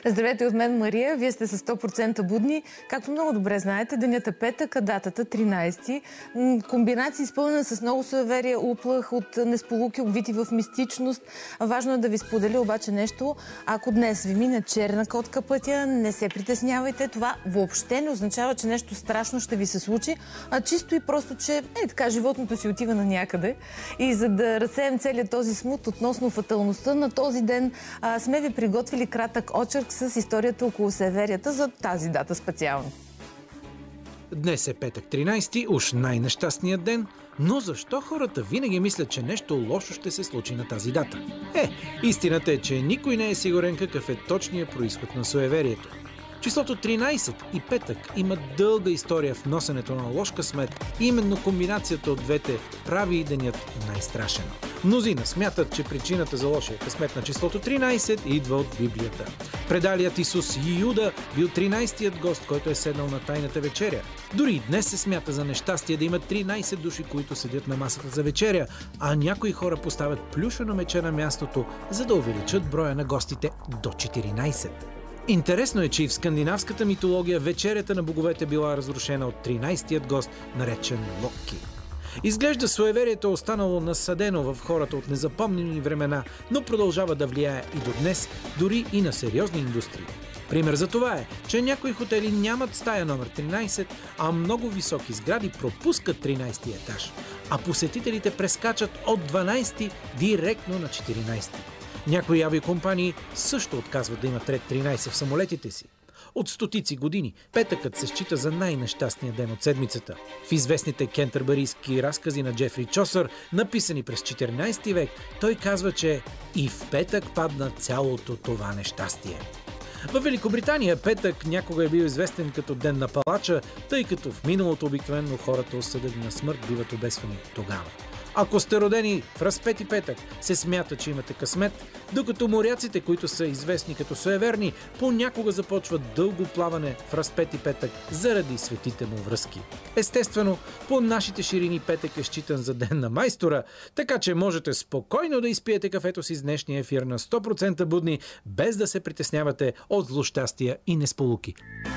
Здравейте от мен, Мария. Вие сте с 100% будни. Както много добре знаете, денят е петък, а датата 13. Комбинация изпълнена с много суеверия, уплах от несполуки, обвити в мистичност. Важно е да ви споделя обаче нещо. Ако днес ви мине черна котка пътя, не се притеснявайте. Това въобще не означава, че нещо страшно ще ви се случи, а чисто и просто, че така, животното си отива на някъде. И за да разсеем целият този смут относно фаталността на този ден, сме ви приготвили кратък очерк с историята около суеверията за тази дата специално. Днес е петък 13, уж най-нещастният ден, но защо хората винаги мислят, че нещо лошо ще се случи на тази дата? Истината е, че никой не е сигурен какъв е точният произход на суеверието. Числото 13 и петък има дълга история в носенето на лош късмет и именно комбинацията от двете прави и денят най-страшен. Мнозина смятат, че причината за лошия късмет на числото 13 идва от Библията. Предалият Исус Юда бил 13-тият гост, който е седнал на тайната вечеря. Дори и днес се смята за нещастие да има 13 души, които седят на масата за вечеря, а някои хора поставят плюшено мече на мястото, за да увеличат броя на гостите до 14. Интересно е, че и в скандинавската митология вечерята на боговете била разрушена от 13-тият гост, наречен Локи. Изглежда суеверието е останало насадено в хората от незапомнени времена, но продължава да влияе и до днес, дори и на сериозни индустрии. Пример за това е, че някои хотели нямат стая номер 13, а много високи сгради пропускат 13-ти етаж, а посетителите прескачат от 12-ти директно на 14-ти. Някои авиокомпании също отказват да имат ред 13 в самолетите си. От стотици години петъкът се счита за най-нещастния ден от седмицата. В известните кентербърийски разкази на Джефри Чосър, написани през 14 век, той казва, че и в петък падна цялото това нещастие. В Великобритания петък някога е бил известен като ден на палача, тъй като в миналото обикновено хората, осъдени на смърт, биват обесвани тогава. Ако сте родени в разпети петък, се смята, че имате късмет, докато моряците, които са известни като суеверни, понякога започват дълго плаване в разпети петък заради светите му връзки. Естествено, по нашите ширини петък е считан за ден на майстора, така че можете спокойно да изпиете кафето си с днешния ефир на 100% будни, без да се притеснявате от злощастия и несполуки.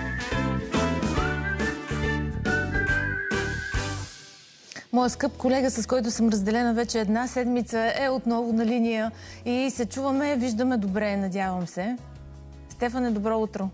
Моя скъп колега, с който съм разделена вече една седмица, е отново на линия и се чуваме, виждаме добре, надявам се. Стефане, добро утро.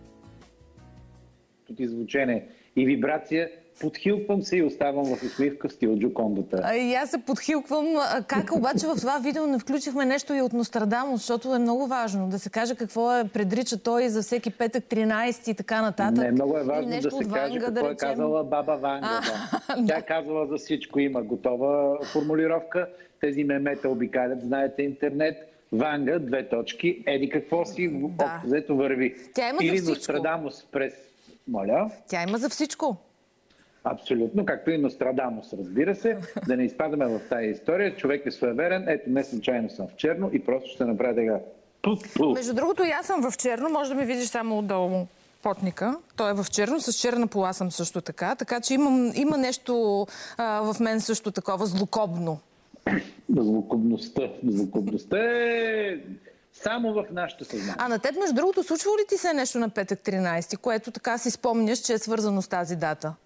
Тут звучене и вибрация. Подхилквам се и оставам в усмивка в стил Джокондата. И аз се подхилквам. Как обаче в това видео не включихме нещо и от Нострадамус, защото е много важно да се каже какво е предрича той за всеки петък 13 и така нататък. Не, много е важно да се каже какво е казала баба Ванга. Тя е казала за всичко, има готова формулировка. Тези мемета обикалят, знаете, интернет. Ванга, две точки, еди какво си, взето върви. Тя има или за всичко. Нострадамус през... Моля? Тя има за всичко. Абсолютно, както и Нострадамус, разбира се. Да не изпадаме в тази история. Човек е суеверен. Ето, не случайно съм в черно и просто ще направя така. Между другото, и аз съм в черно. Може да ми видиш само отдолу потника. Той е в черно. С черна пола съм също така. Така че има нещо в мен също такова злокобно. Злокобността е само в нашето съзнание. А на теб, между другото, случва ли ти се нещо на петък 13, което така си спомняш, че е свързано с тази дата?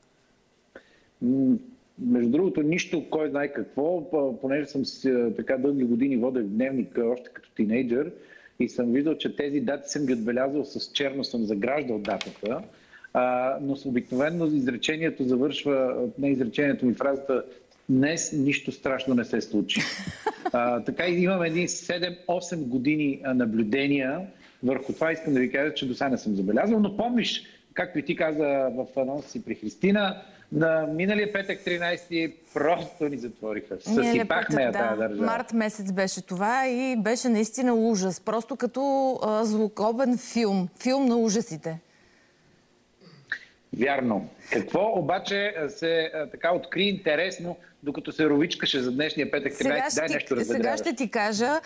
Между другото, нищо, кой знае какво, понеже съм така дълги години водех дневник още като тинейджър и съм виждал, че тези дати съм ги отбелязал с черно, съм заграждал датата, но обикновено изречението завършва, не изречението ми, фразата "Днес нищо страшно не се случи". Така и имам едни 7-8 години наблюдения върху това. Искам да ви кажа, че до сега не съм забелязал, но помниш, както и ти каза в анонса си при Христина, на миналия петък 13 просто ни затвориха. Съсипахме я тази държава. Март месец беше това и беше наистина ужас. Просто като злокобен филм. Филм на ужасите. Вярно. Какво обаче се така откри интересно, докато се ровичкаше за днешния петък 13, дай нещо сега ще ти кажа,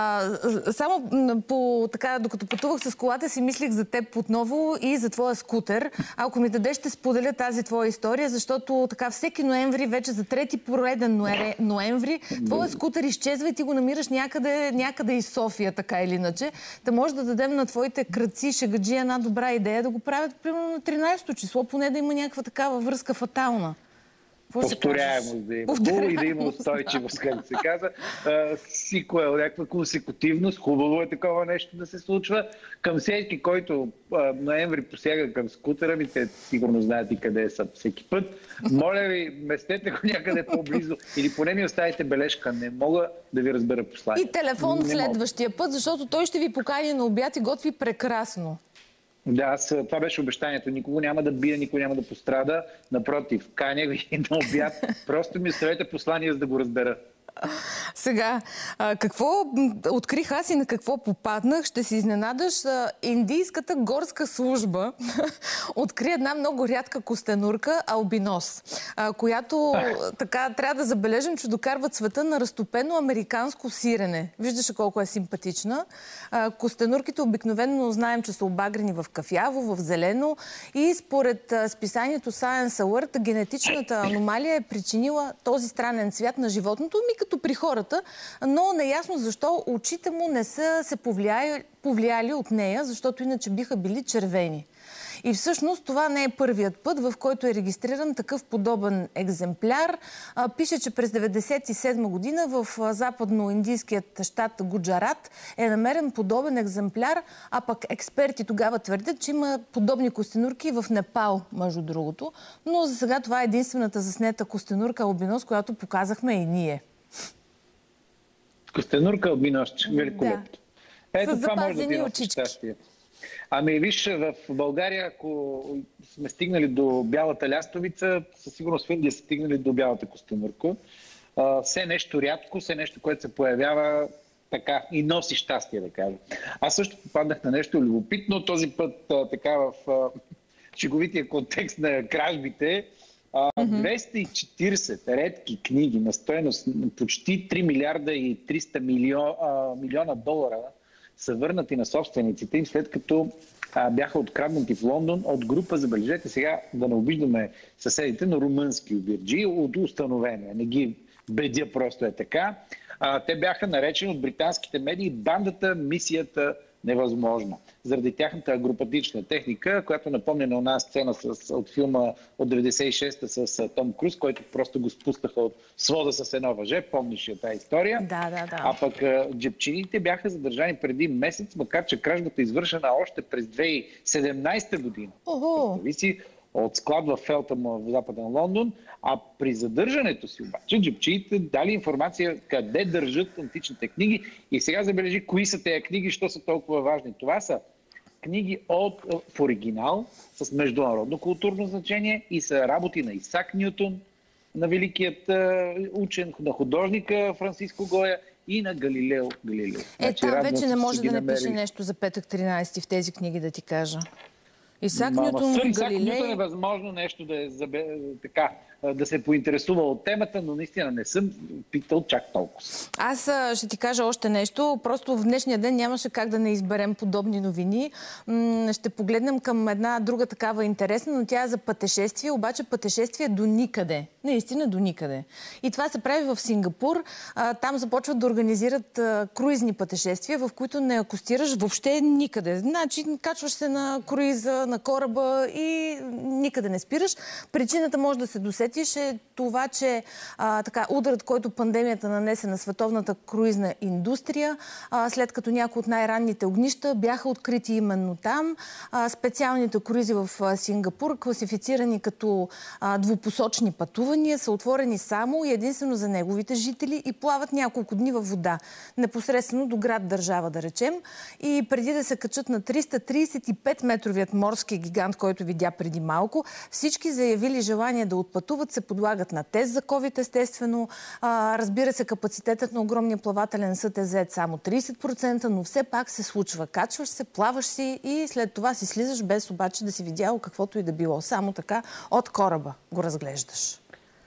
само докато пътувах с колата, си мислих за теб отново и за твоя скутер. Ако ми дадеш, ще споделя тази твоя история, защото така всеки ноември, вече за трети пореден ноември, твоя скутер изчезва и ти го намираш някъде из София, така или иначе. Да може да дадем на твоите крадци шегаджи една добра идея да го правят примерно на 13-то число, поне да има някаква такава връзка фатална. Повторяемост да има. И да има устойчивост, както се казва. Сиквел, някаква консекутивност. Хубаво е такова нещо да се случва. Към всеки, който ноември посяга към скутера ми, те сигурно знаят и къде са всеки път. Моля ви, местете го някъде по-близо или поне ми оставите бележка. Не мога да ви разбера послание. И телефон следващия път, защото той ще ви покани на обяд и готви прекрасно. Да, това беше обещанието. Никого няма да бия, никой няма да пострада. Напротив, каня ви на обяд. Просто ми оставете послание, за да го разбера. Сега, какво открих аз и на какво попаднах, ще се изненадаш. Индийската горска служба откри една много рядка костенурка, албинос, която така трябва да забележим, че докарва цвета на разтопено американско сирене. Виждаш колко е симпатична. Костенурките обикновено знаем, че са обагрени в кафяво, в зелено и според списанието Science Alert генетичната аномалия е причинила този странен цвят на животното, като при хората, но неясно защо очите му не са се повлияли от нея, защото иначе биха били червени. И всъщност това не е първият път, в който е регистриран такъв подобен екземпляр. Пише, че през 1997 година в западно-индийският щат Гуджарат е намерен подобен екземпляр, а пък експерти тогава твърдят, че има подобни костенурки в Непал, между другото. Но за сега това е единствената заснета костенурка албинос, която показахме и ние. Костенурка албинос, великолепно. Да. Ето това може да ти носи щастие. Ами виж, в България, ако сме стигнали до бялата лястовица, със сигурност в Индия са стигнали до бялата костенурка. Все нещо рядко, все нещо, което се появява така и носи щастие, да кажа. Аз също попаднах на нещо любопитно, този път така в шеговития контекст на кражбите. 240 редки книги на стойност почти 3 милиарда и 300 милиона долара са върнати на собствениците им, след като бяха откраднати в Лондон от група, забележете сега, да не обиждаме съседите, на румънски обирджи, от установение. Не ги бедя, просто е така. Те бяха наречени от британските медии бандата Мисията невъзможна. Заради тяхната агропатична техника, която напомня на една сцена от филма от 96-та с Том Круз, който просто го спускаха от свода с едно въже. Помниш ли тази история? Да. А пък джебчините бяха задържани преди месец, макар че кражбата е извършена още през 2017 година. Зависи от склад в Фелтъм в Западен Лондон. А при задържането си обаче джебчиите дали информация къде държат античните книги. И сега забележи кои са тези книги, що са толкова важни. Това са книги в оригинал с международно културно значение и са работи на Исак Нютон, на великият учен, на художника Франциско Гоя и на Галилео Галилей. Там вече не може да напише нещо за петък 13 в тези книги, да ти кажа. Исак Нютон, Галилей... Исак Нютон е възможно нещо да се поинтересува от темата, но наистина не съм питал чак толкова. Аз ще ти кажа още нещо. Просто в днешния ден нямаше как да не изберем подобни новини. Ще погледнем към една друга такава интересна, но тя е за пътешествие, обаче пътешествие до никъде. Наистина до никъде. И това се прави в Сингапур. Там започват да организират круизни пътешествия, в които не акостираш въобще никъде. Значи, качваш се на круиза, на кораба и никъде не спираш. Причината може да се досетиш е това, че ударът, който пандемията нанесе на световната круизна индустрия, след като някои от най-ранните огнища бяха открити именно там. Специалните круизи в Сингапур, класифицирани като двупосочни пътувания, са отворени само и единствено за неговите жители и плават няколко дни във вода. Непосредствено до град-държава, да речем. И преди да се качат на 335-метровият морски гигант, който видя преди малко, всички заявили желание да отпътуват, се подлагат на тест за COVID, естествено. Разбира се, капацитетът на огромния плавателен съд е зает само 30%, но все пак се случва. Качваш се, плаваш си и след това си слизаш без обаче да си видял каквото и да било. Само така от кораба го разглеждаш.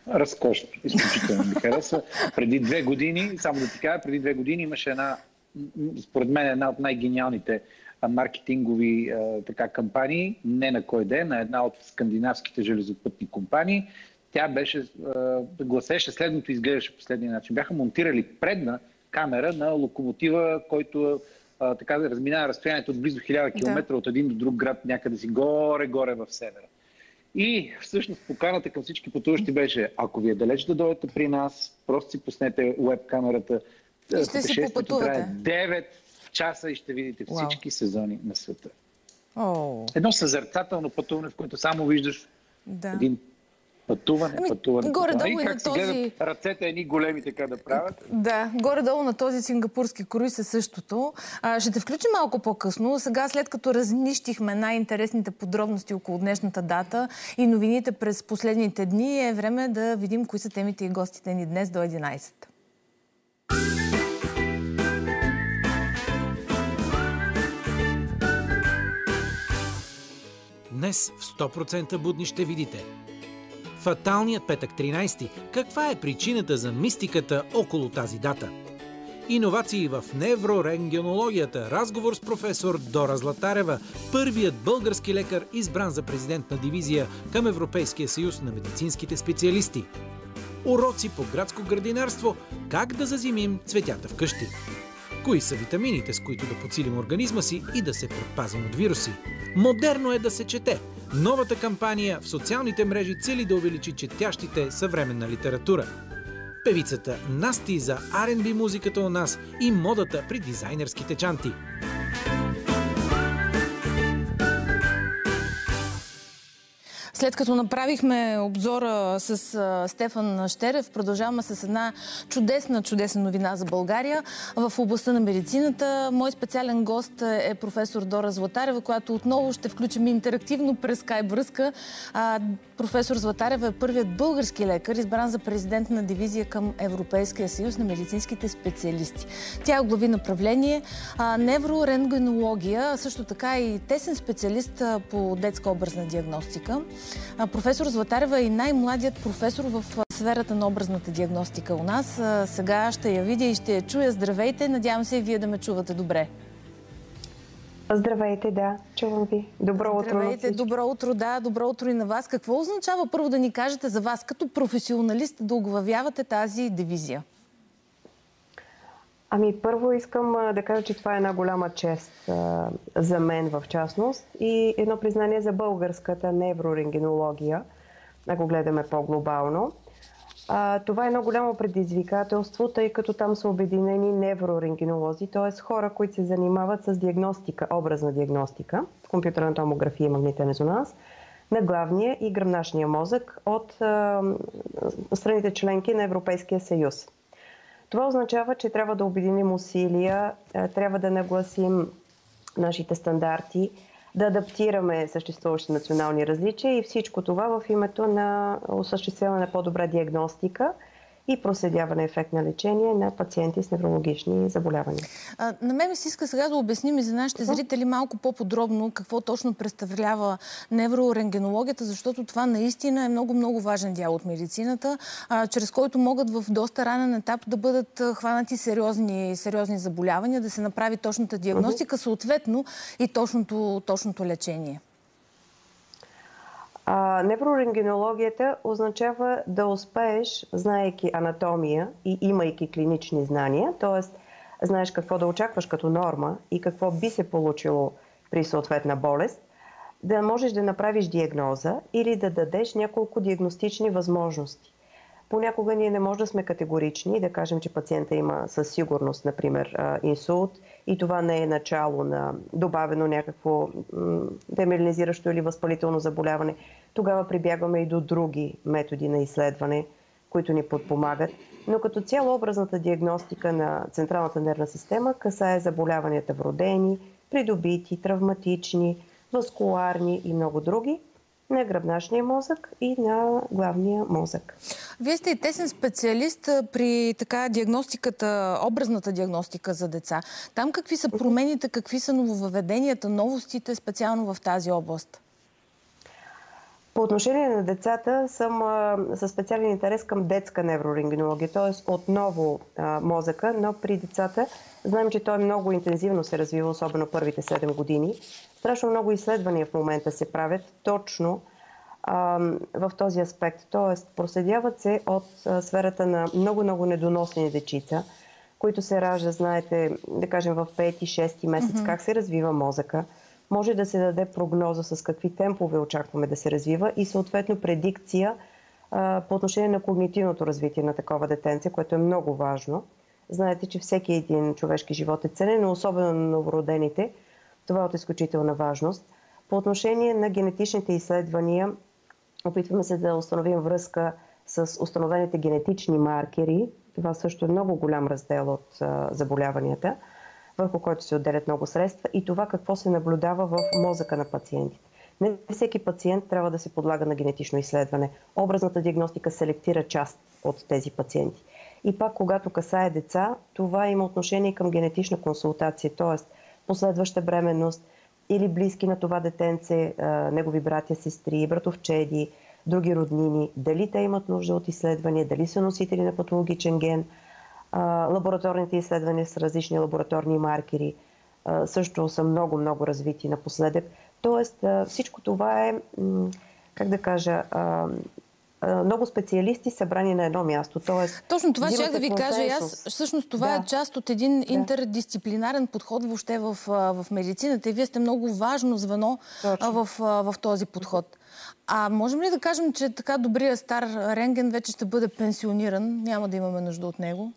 Разкошно. Изключително ми харесва. Преди 2 години, само да ти кажа, преди 2 години имаше според мен една от най-гениалните маркетингови кампании, не на кой ден, на една от скандинавските железопътни компании. Тя гласеше следното, изглеждаше последния начин. Бяха монтирали предна камера на локомотива, който разминава разстоянието от близо 1000 км от един до друг град, някъде си горе в севера. И всъщност поканата към всички пътуващи беше: ако ви е далеч да дойдете при нас, просто си пуснете уеб камерата. Пътешествието трае 9 часа и ще видите всички сезони на света. Едно съзерцателно пътуване, в което само виждаш един пътуване. Горе-долу и как на си гледат ръцете едни големи така да правят. Да, горе-долу на този сингапурски круиз е същото. Ще те включим малко по-късно. Сега, след като разнищихме най-интересните подробности около днешната дата и новините през последните дни, е време да видим кои са темите и гостите ни днес до 11. Днес в 100% будни ще видите фаталният петък 13. Каква е причината за мистиката около тази дата? Иновации в неврорентгенологията. Разговор с професор Дора Златарева, първият български лекар, избран за президент на дивизия към Европейския съюз на медицинските специалисти. Уроци по градско градинарство. Как да зазимим цветята вкъщи. Кои са витамините, с които да подсилим организма си и да се предпазим от вируси? Модерно е да се чете. Новата кампания в социалните мрежи цели да увеличи четящите съвременна литература. Певицата Насти за R&B музиката у нас и модата при дизайнерските чанти. След като направихме обзора с Стефан Щерев, продължаваме с една чудесна новина за България в областта на медицината. Мой специален гост е професор Дора Златарева, която отново ще включим интерактивно през скайп връзка. Професор Златарева е първият български лекар, избран за президент на дивизия към Европейския съюз на медицинските специалисти. Тя оглави направление неврорентгенология, също така и тесен специалист по детска образна диагностика. Професор Златарева е и най-младият професор в сферата на образната диагностика у нас. Сега ще я видя и ще я чуя. Здравейте! Надявам се и вие да ме чувате добре. Здравейте, да, чувам ви. Добро утро. Здравейте, добро утро, да, добро утро и на вас. Какво означава първо да ни кажете за вас като професионалист да оглавявате тази дивизия? Първо искам да кажа, че това е една голяма чест за мен в частност и едно признание за българската неврорентгенология, ако гледаме по-глобално. Това е едно голямо предизвикателство, тъй като там са обединени неврорентгенолози, т.е. хора, които се занимават с диагностика, образна диагностика, компютърна томография и магнитен резонанс, на главния и гръбначния мозък от страните членки на Европейския съюз. Това означава, че трябва да обединим усилия, трябва да нагласим нашите стандарти, да адаптираме съществуващи национални различия и всичко това в името на осъществяване на по-добра диагностика и проследяване ефект на лечение на пациенти с неврологични заболявания. На мен ми се иска сега да обясним и за нашите зрители малко по-подробно какво точно представлява неврорентгенологията, защото това наистина е много важен дял от медицината, чрез който могат в доста ранен етап да бъдат хванати сериозни заболявания, да се направи точната диагностика, съответно и точното лечение. Неврорентгенологията означава да успееш, знаейки анатомия и имайки клинични знания, т.е. знаеш какво да очакваш като норма и какво би се получило при съответна болест, да можеш да направиш диагноза или да дадеш няколко диагностични възможности. Понякога ние не можем да сме категорични и да кажем, че пациента има със сигурност, например, инсулт и това не е начало на добавено някакво демиелинизиращо или възпалително заболяване. Тогава прибягваме и до други методи на изследване, които ни подпомагат. Но като цяло образната диагностика на централната нервна система касае заболяванията вродени, придобити, травматични, васкуларни и много други, на гръбначния мозък и на главния мозък. Вие сте и тесен специалист при диагностиката, образната диагностика за деца. Там какви са промените, какви са нововъведенията, новостите специално в тази област? По отношение на децата съм със специален интерес към детска неврорентгенология, т.е. отново мозъка, но при децата знаем, че той много интензивно се развива, особено първите 7 години. Страшно много изследвания в момента се правят точно в този аспект. Т.е. проследяват се от сферата на много недоносени дечица, които се раждат, знаете, да кажем в 5-6 месец, как се развива мозъка. Може да се даде прогноза с какви темпове очакваме да се развива и съответно предикция по отношение на когнитивното развитие на такова детенце, което е много важно. Знаете, че всеки един човешки живот е ценен, но особено на новородените. Това е от изключителна важност. По отношение на генетичните изследвания, опитваме се да установим връзка с установените генетични маркери. Това също е много голям раздел от заболяванията, върху който се отделят много средства, и това какво се наблюдава в мозъка на пациентите. Не всеки пациент трябва да се подлага на генетично изследване. Образната диагностика селектира част от тези пациенти. И пак, когато касае деца, това има отношение към генетична консултация, т.е. последваща бременност или близки на това детенце, негови братя, сестри, братовчеди, други роднини, дали те имат нужда от изследвания, дали са носители на патологичен ген. Лабораторните изследвания с различни лабораторни маркери също са много развити напоследък. Тоест всичко това е, как да кажа, много специалисти събрани на едно място. Тоест, точно това ще да ви кажа. Аз, всъщност това е част от един интердисциплинарен подход въобще в медицината и вие сте много важно звено в този подход. А можем ли да кажем, че така добрия стар рентген вече ще бъде пенсиониран? Няма да имаме нужда от него?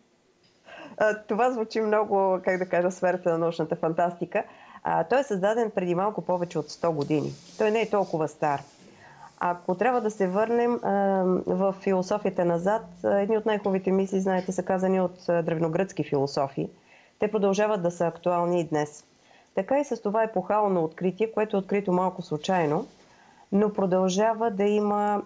Това звучи много, как да кажа, сферата на научната фантастика. Той е създаден преди малко повече от 100 години. Той не е толкова стар. Ако трябва да се върнем в философията назад, едни от най-хубавите мисли, знаете, са казани от древногръцки философи. Те продължават да са актуални и днес. Така и с това епохално откритие, което е открито малко случайно, но продължава да има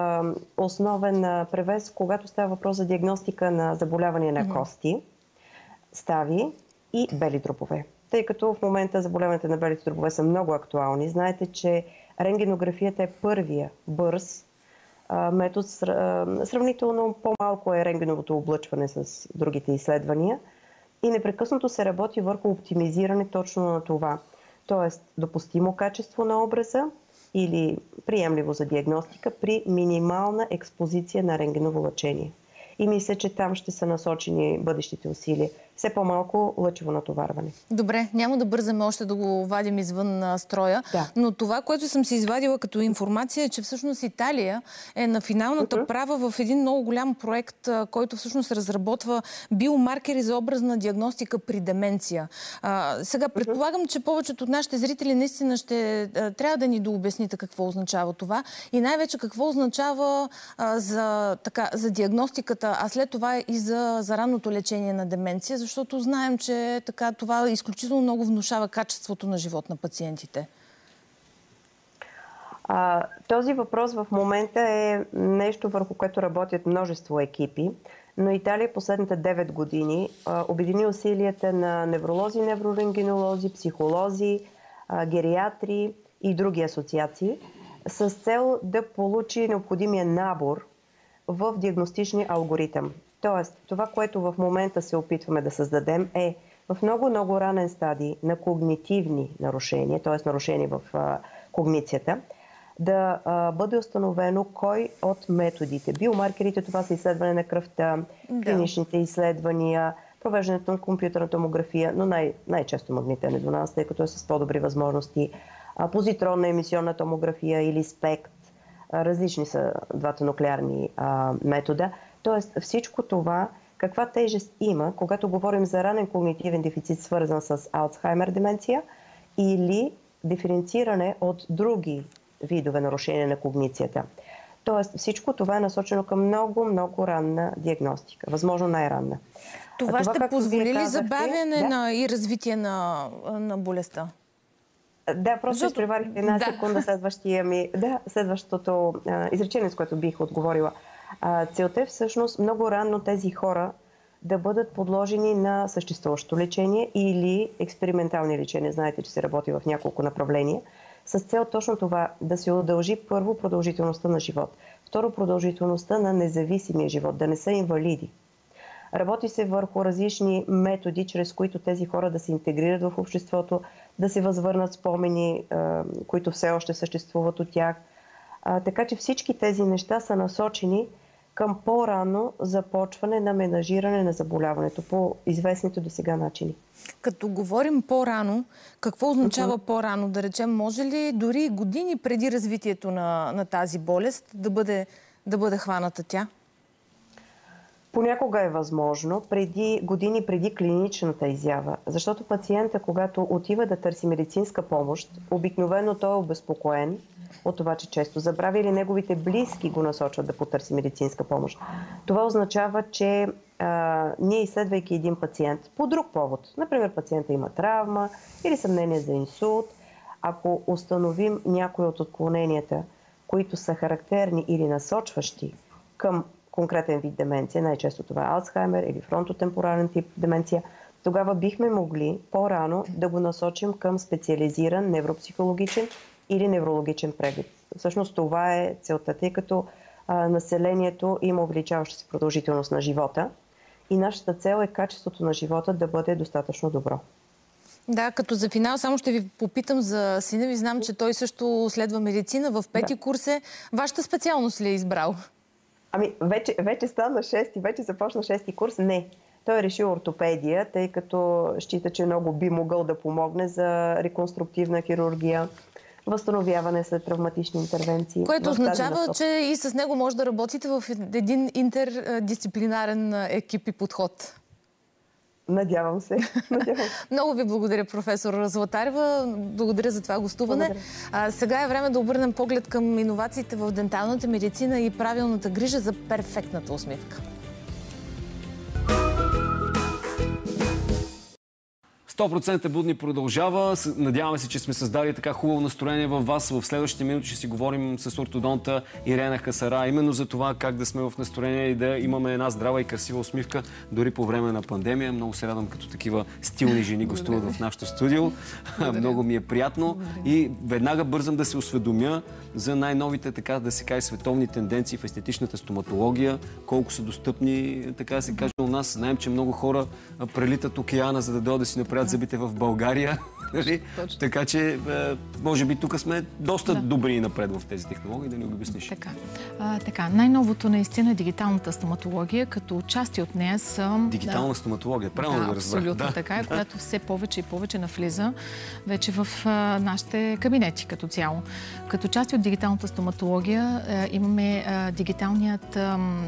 основен превес, когато става въпрос за диагностика на заболявания на кости, стави и бели дробове. Тъй като в момента заболяванията на белите дробове са много актуални. Знаете, че рентгенографията е първия бърз метод. Сравнително по-малко е рентгеновото облъчване с другите изследвания и непрекъснато се работи върху оптимизиране точно на това. Тоест допустимо качество на образа или приемливо за диагностика при минимална експозиция на рентгеново лъчение. И мисля, че там ще са насочени бъдещите усилия. Все по-малко лъчево натоварване. Добре, няма да бързаме още да го вадим извън строя, но това, което съм си извадила като информация е, че всъщност Италия е на финалната права в един много голям проект, който всъщност разработва биомаркери за образна диагностика при деменция. Сега предполагам, че повечето от нашите зрители наистина ще трябва да ни дообясните какво означава това и най-вече какво означава за диагностиката, а след това и за ранното лечение на деменция, защото знаем, че това изключително много внушава качеството на живот на пациентите. Този въпрос в момента е нещо, върху което работят множество екипи, но Италия последните 9 години обедини усилията на невролози, неврорентгенолози, психолози, гериатри и други асоциации с цел да получи необходимия набор в диагностичния алгоритъм. Тоест, това, което в момента се опитваме да създадем е в много ранен стадий на когнитивни нарушения, т.е. нарушения в когницията, да бъде установено кой от методите. Биомаркерите, това са изследване на кръвта, клиничните изследвания, провеждането на компютърна томография, но най-често магнитен резонанс, тъй като е с по-добри възможности, позитронна емисионна томография или СПЕКТ, различни са двата нуклеарни метода. Тоест всичко това, каква тежест има, когато говорим за ранен когнитивен дефицит, свързан с Алцхаймер деменция или диференциране от други видове нарушения на когницията. Тоест всичко това е насочено към много ранна диагностика, възможно най-ранна. Това ще позволи ли забавяне и развитие на болестта? Да, просто изпреварихте една секунда следващото изречение, с което бих отговорила. Целта е всъщност много рано тези хора да бъдат подложени на съществуващо лечение или експериментални лечения. Знаете, че се работи в няколко направления. с цел точно това да се удължи първо продължителността на живот, второ продължителността на независимия живот, да не са инвалиди. Работи се върху различни методи, чрез които тези хора да се интегрират в обществото, да се възвърнат спомени, които все още съществуват от тях. Така че всички тези неща са насочени към по-рано започване на менажиране на заболяването по известните до сега начини. Като говорим по-рано, какво означава по-рано? Да речем, може ли дори години преди развитието на тази болест да бъде хваната тя? Понякога е възможно, години преди клиничната изява, защото пациента, когато отива да търси медицинска помощ, обикновено той е обезпокоен от това, че често забравя или неговите близки го насочват да потърси медицинска помощ. Това означава, че ние, изследвайки един пациент по друг повод, например пациента има травма или съмнение за инсулт, ако установим някои от отклоненията, които са характерни или насочващи към конкретен вид деменция, най-често това е Алцхаймер или фронтотемпорален тип деменция, тогава бихме могли по-рано да го насочим към специализиран невропсихологичен или неврологичен преглед. Всъщност това е целта, тъй като населението има увеличаваща се продължителност на живота и нашата цел е качеството на живота да бъде достатъчно добро. Да, като за финал само ще ви попитам за сина ви. Знам, че той също следва медицина. В пети курс е. Вашата специалност ли е избрал? Ами, вече стана 6-ти, вече започна 6-ти курс. Не. Той е решил ортопедия, тъй като счита, че много би могъл да помогне за реконструктивна хирургия, възстановяване след травматични интервенции. Което означава, че и с него може да работите в един интердисциплинарен екип и подход. Надявам се. Много ви благодаря, професор Златарева. Благодаря за това гостуване. Сега е време да обърнем поглед към иновациите в денталната медицина и правилната грижа за перфектната усмивка. 100% будни продължава. Надяваме се, че сме създали така хубаво настроение във вас. В следващите минути ще си говорим с ортодонта Ирена Хасара. Именно за това как да сме в настроение и да имаме една здрава и красива усмивка дори по време на пандемия. Много се радвам, като такива стилни жени гостуват в нашото студио. Много ми е приятно. И веднага бързам да се осведомя за най-новите, така да се каже, световни тенденции в естетичната стоматология. Колко са достъпни, така да се каже, у нас. Знаем, че много хора прелитат океана, за да дойдат да си направят зъбите в България. Така че, може би тук сме доста добри и напред в тези технологии, да ни го обясниш. Така. Най-новото наистина е дигиталната стоматология, като части от нея са... Дигитална стоматология, правилно да разбрах. Абсолютно така, която все повече и повече навлиза вече в нашите кабинети като цяло. Като части от дигиталната стоматология имаме дигиталният,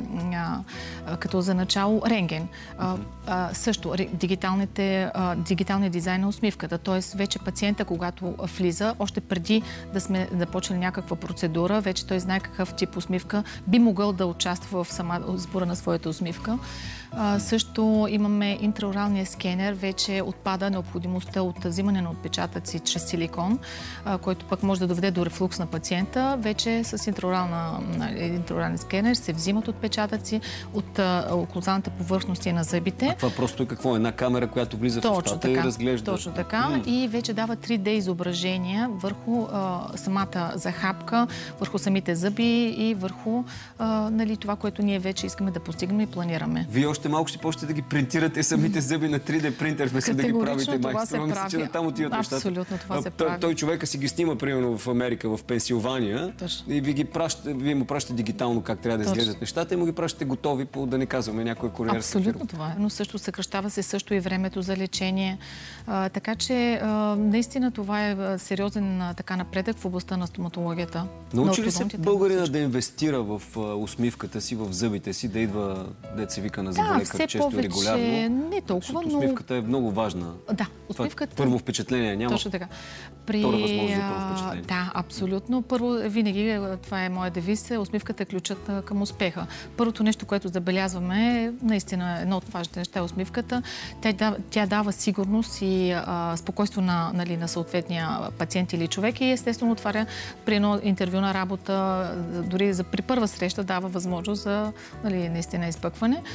като за начало, рентген. Също дигиталният дизайн на усмивката, т.е. вече пациента, когато влиза, още преди да сме започнали някаква процедура, вече той знае какъв тип усмивка би могъл да участва в сбора на своята усмивка. Също имаме интраоралния скенер, вече отпада необходимостта от взимане на отпечатъци чрез силикон, който пък може да доведе до рефлукс на пациента. Вече с интраорален скенер се взимат отпечатъци от оклузалната повърхност на зъбите. А това просто е какво? Една камера, която влиза в устата и разглежда. Точно така. И вече дава 3D изображения върху самата захапка, върху самите зъби и върху това, което ние вече искаме да постигнем и планираме. Вие още малко ще почнете да ги принтирате самите зъби на 3D принтер, вместо да ги правите майстор. Мисля, че натам отиват нещата. Абсолютно това се прави. Той човека си ги снима, примерно в Америка, в Пенсилвания, и вие му пращате дигитално как трябва да изглеждат нещата и му ги пращате готови, по да не казваме някоя куриерска фирма. Абсолютно това е. Но също съкращава се също и времето за лечение. Така че наистина това е сериозен напредък в областта на стоматологията. Научи ли се българина да инвестира в усмивката си, в зъбите си, да идва, деца вика на зъболекар често и регулярно? Не толкова, но... Усмивката е много важна. Да, усмивката... Първо впечатление няма. Точно така. Втора възможност за първо впечатление. Да, абсолютно. Първо, винаги, това е моя девиз, усмивката е ключът към успеха. Първото нещо, което забелязваме, е наистина едно от важните неща е усмивката. Тя дава сигурност и спокойство на съответния пациент или човек и естествено отваря при едно интервю на работа, дори при първа среща дава възможност за наистина изпъкване.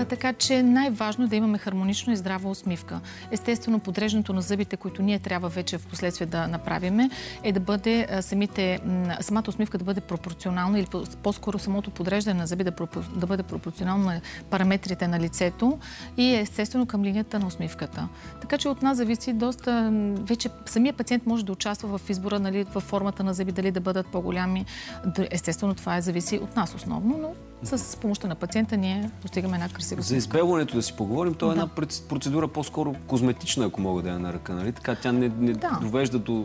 Така че най-важно е да имаме хармонично и здрава усмивка. Естествено, подреждането на зъбите, които ние трябва вече в последствие да направиме, е да бъде самата усмивка да бъде пропорционална или по-скоро самото подреждане на зъби да бъде пропорционално на параметрите на лицето и естествено към линията на усмивката. Така че от нас зависи доста... Вече самия пациент може да участва в избора, нали, в формата на зъби, дали да бъдат по-голями. Естествено, това зависи от нас основно, но с помощта на пациента ние постигаме една красива усмивка. За избелването да си поговорим, то е една процедура по-скоро козметична, ако мога да я нарека, нали? Така тя не довежда до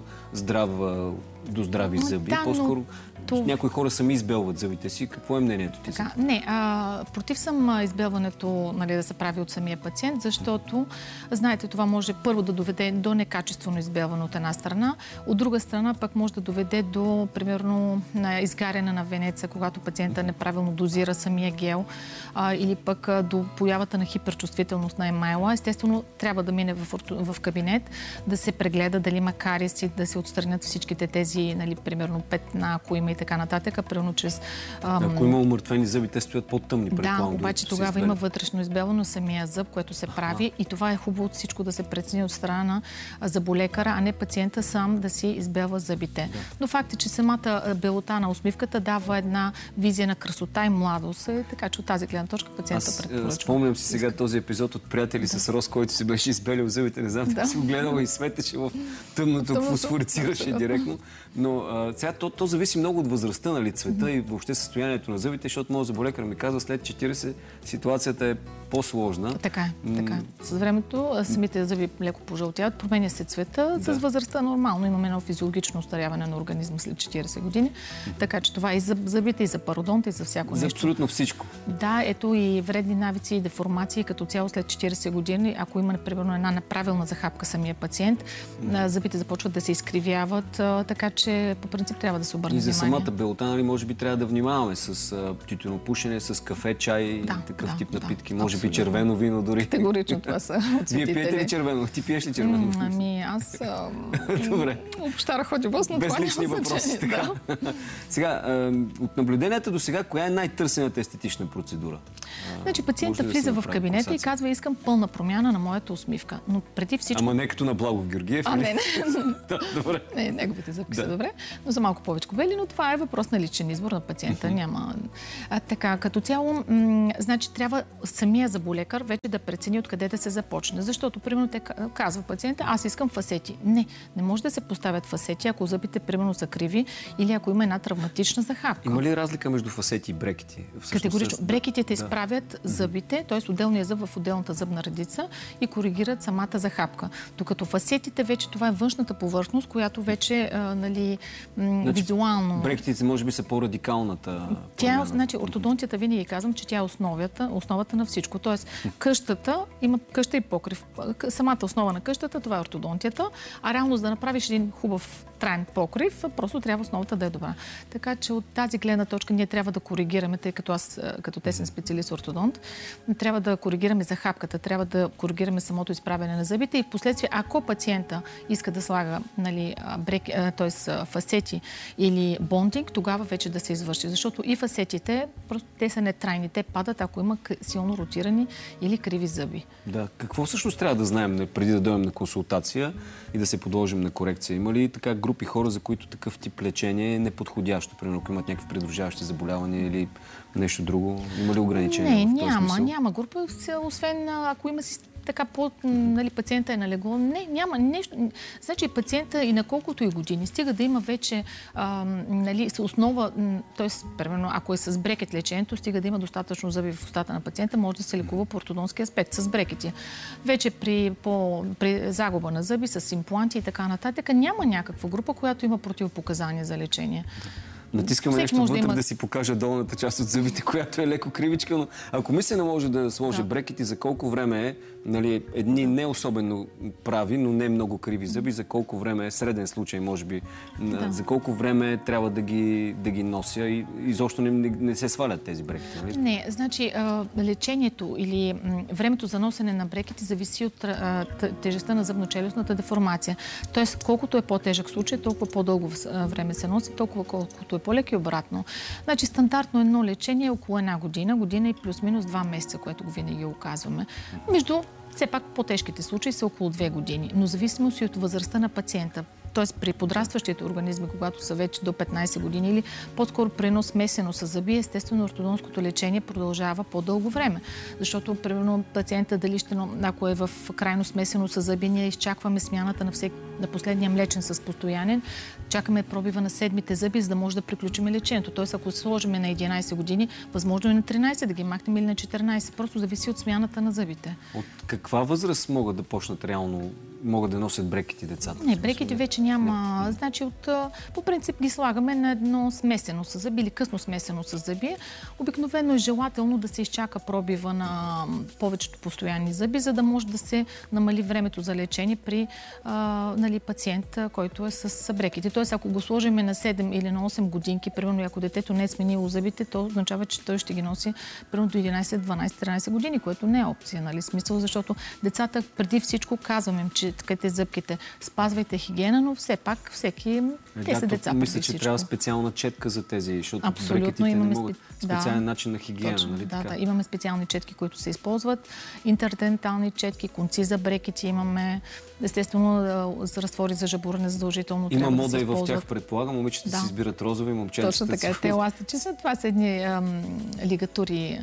здрави зъби. По-скоро някои хора сами избелват зъбите си. Какво е мнението ти? Не, против съм избелването, нали, да се прави от самия пациент, защото, знаете, това може първо да доведе до некачествено избелване от една страна, от друга страна пък може да доведе до, примерно, изгаряне на венеца, когато пациента неправилно дозира самия гел, или пък до появата на хиперчувствителност на емайла. Естествено, трябва да мине в кабинет, да се прегледа дали има кариеси, да се отстранят всичките тези, нали, примерно петна, ако има и така нататък, примерно чрез... Ако има умъртвени зъби, те стоят по-тъмни. Да, обаче тогава има вътрешно избелване на самия зъб, което се прави и това е хубаво от всичко да се прецени от страна на зъболекара, а не пациента сам да си избелва зъбите. Но факт е, че самата белота на усмивката дава една визия на красота и младост, така че от тази гледна точка пациента предпоръчва. Спомням си сега този епизод от Приятели с Рос, който си беше избелил зъбите. Не знам, дали си го гледала и светеше в тъмното, фосфорицираше директно. Но сега то зависи много от възрастта, нали, цвета и въобще състоянието на зъбите, защото моят зъболекар ми казва, след 40 ситуацията е по-сложна. Така е. С времето самите зъби леко пожълтяват, променя се цвета. С възрастта нормално имаме едно физиологично остаряване на организма след 40 години. Така че това и за зъбите, и за пародонта, и за всяко нещо. За абсолютно всичко. Да, ето и вредни навици и деформации като цяло след 40 години. Ако има, например, една неправилна захапка самия пациент, зъбите започват да се изкривяват, така че по принцип трябва да се обърне внимание. И за самата белота, нали, може би трябва да внимаваме с тютюнопушене, с кафе, чай, такъв тип напитки. Може би червено вино дори. Категорично това са отцветители. Вие пиете ли червено? Ти пиеш ли червено? Ами аз Добре. общара ходи бос, но без това лични няма въпроси. значение. Сега, от наблюденията до сега, коя е най-търсената естетична процедура? Значи пациентът влиза в кабинета и казва, искам пълна промяна на моята усмивка. Но преди всичко... Ама не като на Благо Георгиев. Не. Добре. Не, неговите зъбки са добре, но за малко повече бели, но това е въпрос на личен избор на пациента. Няма... Така, като цяло, значи трябва самия зъболекар вече да прецени откъде да се започне. Защото, примерно, те казва пациента, аз искам фасети. Не може да се поставят фасети, ако зъбите, примерно, са криви или ако има една травматична захапка. Има ли разлика между фасети и брекети? Категорично. Брекетите изправят зъбите, т.е. отделния зъб в отделната зъбна редица и коригират самата захапка. Докато фасетите вече това е външната повърхност, която вече, нали, визуално... Брекетите може би са по-радикалната... Значи, ортодонтията винаги казвам, че тя е основата на всичко. Тоест, къщата има къща и покрив. Самата основа на къщата, това е ортодонтията, а реално за да направиш един хубав траен покрив, просто трябва основата да е добра. Така че от тази гледна точка ние трябва да коригираме, тъй като аз, като тесен специалист ортодонт, трябва да коригираме захапката, трябва да коригираме самото изправяне на зъбите и впоследствие, ако пациента иска да слага, нали, фасети или бондинг, тогава вече да се извърши. Защото и фасетите, просто те са нетрайни. Те падат, ако има силно ротирани или криви зъби. Да. Какво всъщност трябва да знаем преди да дойдем на консултация и да се подложим на корекция? Има ли така групи хора, за които такъв тип лечение е неподходящо? Примерно, ако имат някакви придружаващи заболявания или нещо друго? Има ли ограничения? Няма група, освен ако има така нали, пациента е налегло. Няма нещо. Значи пациента и на колкото и години стига да има вече нали, основа, т.е. примерно, ако е с брекет лечението, стига да има достатъчно зъби в устата на пациента, може да се лекува по ортодонски аспект с брекети. Вече при загуба на зъби, с импланти и така нататък, няма някаква група, която има противопоказания за лечение. Натискаме нещо вътре да си покажа долната част от зъбите, която е леко кривичка, но ако мисля не може да сложи брекети, за колко време е нали, едни не особено прави, но не много криви зъби, за колко време, среден случай може би, за колко време трябва да ги нося и изобщо не се свалят тези брекети? Нали? Не, значи лечението или времето за носене на брекети зависи от тежестта на зъбно-челюстната деформация. Тоест, колкото е по-тежък случай, толкова по-дълго време се носи, толкова колкото е по-лек и обратно. Значи, стандартно едно лечение е около една година и плюс-минус 2 месеца, което го винаги оказваме. Между все пак по-тежките случаи са около 2 години, но зависимо и от възрастта на пациента. Т.е. при подрастващите организми, когато са вече до 15 години или по-скоро при едно смесено с зъби, естествено ортодонското лечение продължава по-дълго време. Защото, примерно, пациента дали ще, ако е в крайно смесено с зъби, ние изчакваме смяната на последния млечен с постоянен, чакаме пробива на седмите зъби, за да може да приключим лечението. Т.е. ако сложим на 11 години, възможно е на 13 да ги махнем или на 14. Просто зависи от смяната на зъбите. От каква възраст могат да почнат реално, могат да носят брекети децата? Не, брекети вече няма. Значи, по принцип ги слагаме на едно смесено с зъби или късно смесено с зъби. Обикновено е желателно да се изчака пробива на повечето постоянни зъби, за да може да се намали времето за лечение при пациент, който е с брекети. Тоест, ако го сложим на 7 или на 8 годинки, примерно, ако детето не е сменило зъбите, то означава, че той ще ги носи примерно до 11, 12, 13 години, което не е опция, нали? Смисъл, защото децата преди всичко казваме, че ткайте зъбките, спазвайте хигиена, но все пак всеки... Те са деца. Мисля, че трябва специална четка за тези, защото абсолютно, брекетите не могат специален начин на хигиена. Точно, нали така? Да, имаме специални четки, които се използват. Интердентални четки, конци за брекети имаме. Естествено, за разтвори за жабурене задължително има трябва да се мода и използват. в тях, предполагам. Момичета си избират розови, момчета. Точно така. Те еластични са. Това са едни лигатури,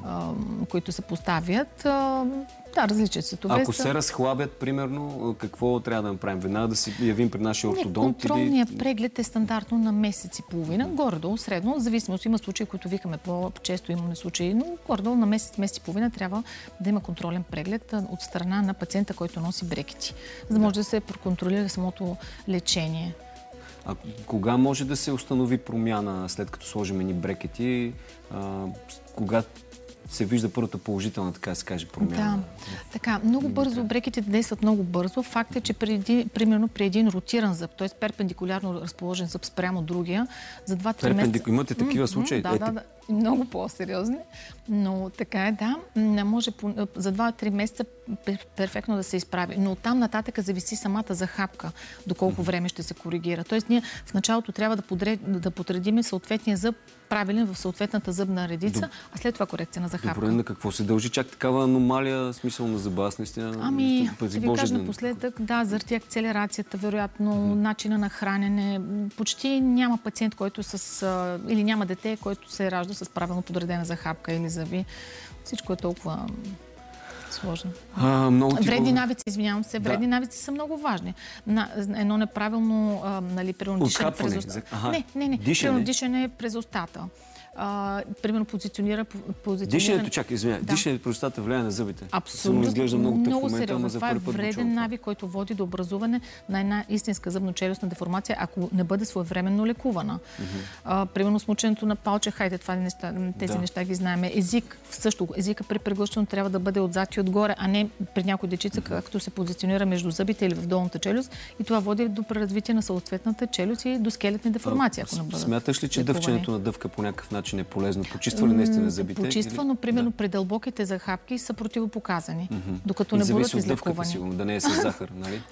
които се поставят. Да, различни цветове. Ако се разхлабят, примерно, какво трябва да направим? Веднага да се явим при нашия ортодонт? Контролният преглед е стандартно на месец и половина. Горе-долу, средно. В зависимост, има случаи, които викаме по-често, имаме случаи, но горе-долу на месец и половина трябва да има контролен преглед от страна на пациента, който носи брекети, за да може да се проконтролира самото лечение. А кога може да се установи промяна, след като сложим едни брекети? Кога се вижда първата положителна, така да се каже, промяна? Да, така, много бързо, брекетите действат много бързо. Факт е, че примерно при един ротиран зъб, т.е. перпендикулярно разположен зъб спрямо другия, за 2-3 месеца... Имате такива случаи? Да. Много по-сериозни, но така е, да. Не може за 2-3 месеца перфектно да се изправи. Но оттам нататък зависи самата захапка, доколко време ще се коригира. Тоест ние в началото трябва да подредим съответния зъб правилен в съответната зъбна редица, а след това корекция на захапка. Добре, на какво се дължи чак такава аномалия, смисъл на зъба? Аз наистина... Ще ви кажа напоследък, да, заради акцелерацията, вероятно, начина на хранене. Почти няма пациент, който или няма дете, който се ражда с правилно подредена захапка или зъби. Всичко е толкова сложно. Вредни навици, извинявам се. Вредни навици са много важни. Едно неправилно дишане през устата. Не. Дишане през устата. Примерно Дишането, чакай, извиняй. Дишането през устата влияе на зъбите. Абсолютно. Изглежда много тъп в момента, сериозно. за Това е първи път вреден навик, който води до образуване на една истинска зъбно-челюстна деформация, ако не бъде своевременно лекувана. Примерно смученето на палче, тези неща ги знаем. Език, също. Езика при преглъщането трябва да бъде отзад и отгоре, а не при някои дечица, както се позиционира между зъбите или в долната челюст. И това води до преразвитие на съответната челюст и до скелетни деформации. Смяташ ли, че дъвченето на дъвка по някакъв начин е полезно? Почиства ли наистина зъбите? Почиства, но примерно при дълбоките захапки са противопоказани, докато не бъдат излекувани. Дъвката, сигурно, да не е с захар, нали?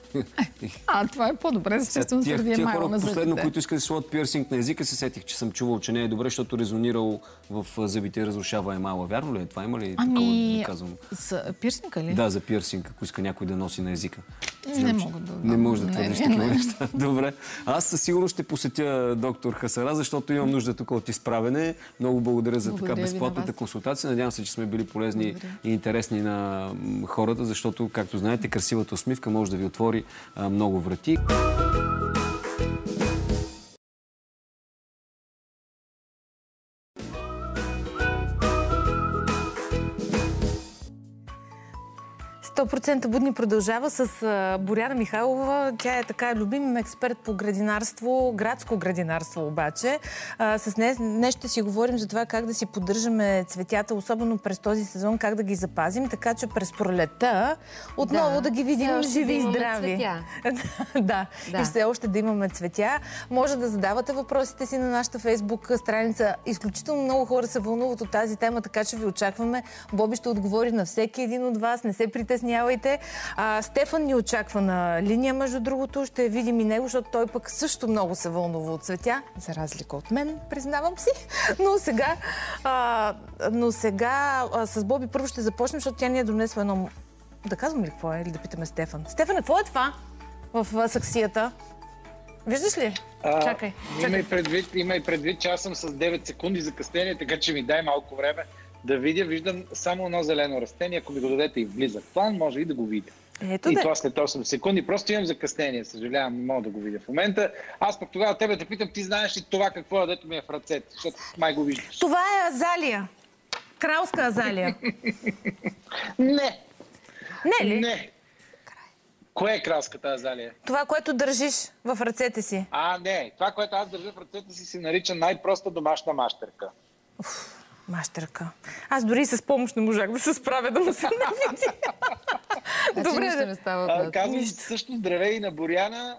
Това е по-добре, естествено, сърди емайла на зъбите. Последно, които искат да сложат пирсинг на езика, се сетих, че съм чувал, че не е добре, защото резонирал в зъбите и разрушава емайла. Вярно ли е? Това има ли такова доказано? За пирсинга ли? Да, за пирсинг, ако иска някой да носи на езика. Не мога да... Не може да твърдиш такива неща. Добре. Аз със сигурност ще посетя доктор Хасара, защото имам нужда тук от изправене. Много благодаря за така безплатната консултация. Надявам се, че сме били полезни и интересни на хората, защото, както знаете, красивата усмивка може да ви отвори много врати. 100% будни продължава с Боряна Михайлова. Тя е така любим експерт по градинарство, градско градинарство обаче. С днес ще си говорим за това как да си поддържаме цветята, особено през този сезон, как да ги запазим, така че през пролетта отново да ги видим живи и здрави. Да, и все още да имаме цветя. Може да задавате въпросите си на нашата Фейсбук страница. Изключително много хора се вълнуват от тази тема, така че ви очакваме. Боби ще отговори на всеки един от вас. Не се притеснявайте. Стефан ни очаква на линия, между другото. Ще видим и него, защото той пък също много се вълнува от цветя, за разлика от мен, признавам си. Но сега с Боби първо ще започнем, защото тя ни е донесла едно... Да казвам ли какво е или да питаме Стефан? Стефан, какво е това в саксията? Виждаш ли? Чакай. Имай предвид, че аз съм с 9 секунди закъснение, така че ми дай малко време да видя. Виждам само едно зелено растение. Ако ми го дадете и влиза в план, може и да го видя. Това след 8 секунди. Просто имам закъснение. Съжалявам, не мога да го видя в момента. Аз пък тогава тебе те питам, ти знаеш ли това какво е, дето ми е в ръцете? Защото май го виждаш. Това е азалия. Кралска азалия. Не. Не ли? Не. Кое е кралската азалия? Това, което държиш в ръцете си. Не. Това, което аз държа в ръцете си, се нарича най-проста домашна мащерка. Мащерка. Аз дори с помощ не можах да се справя да му се навиди. Добре, нищо не става. Казвам също здравей и на Боряна.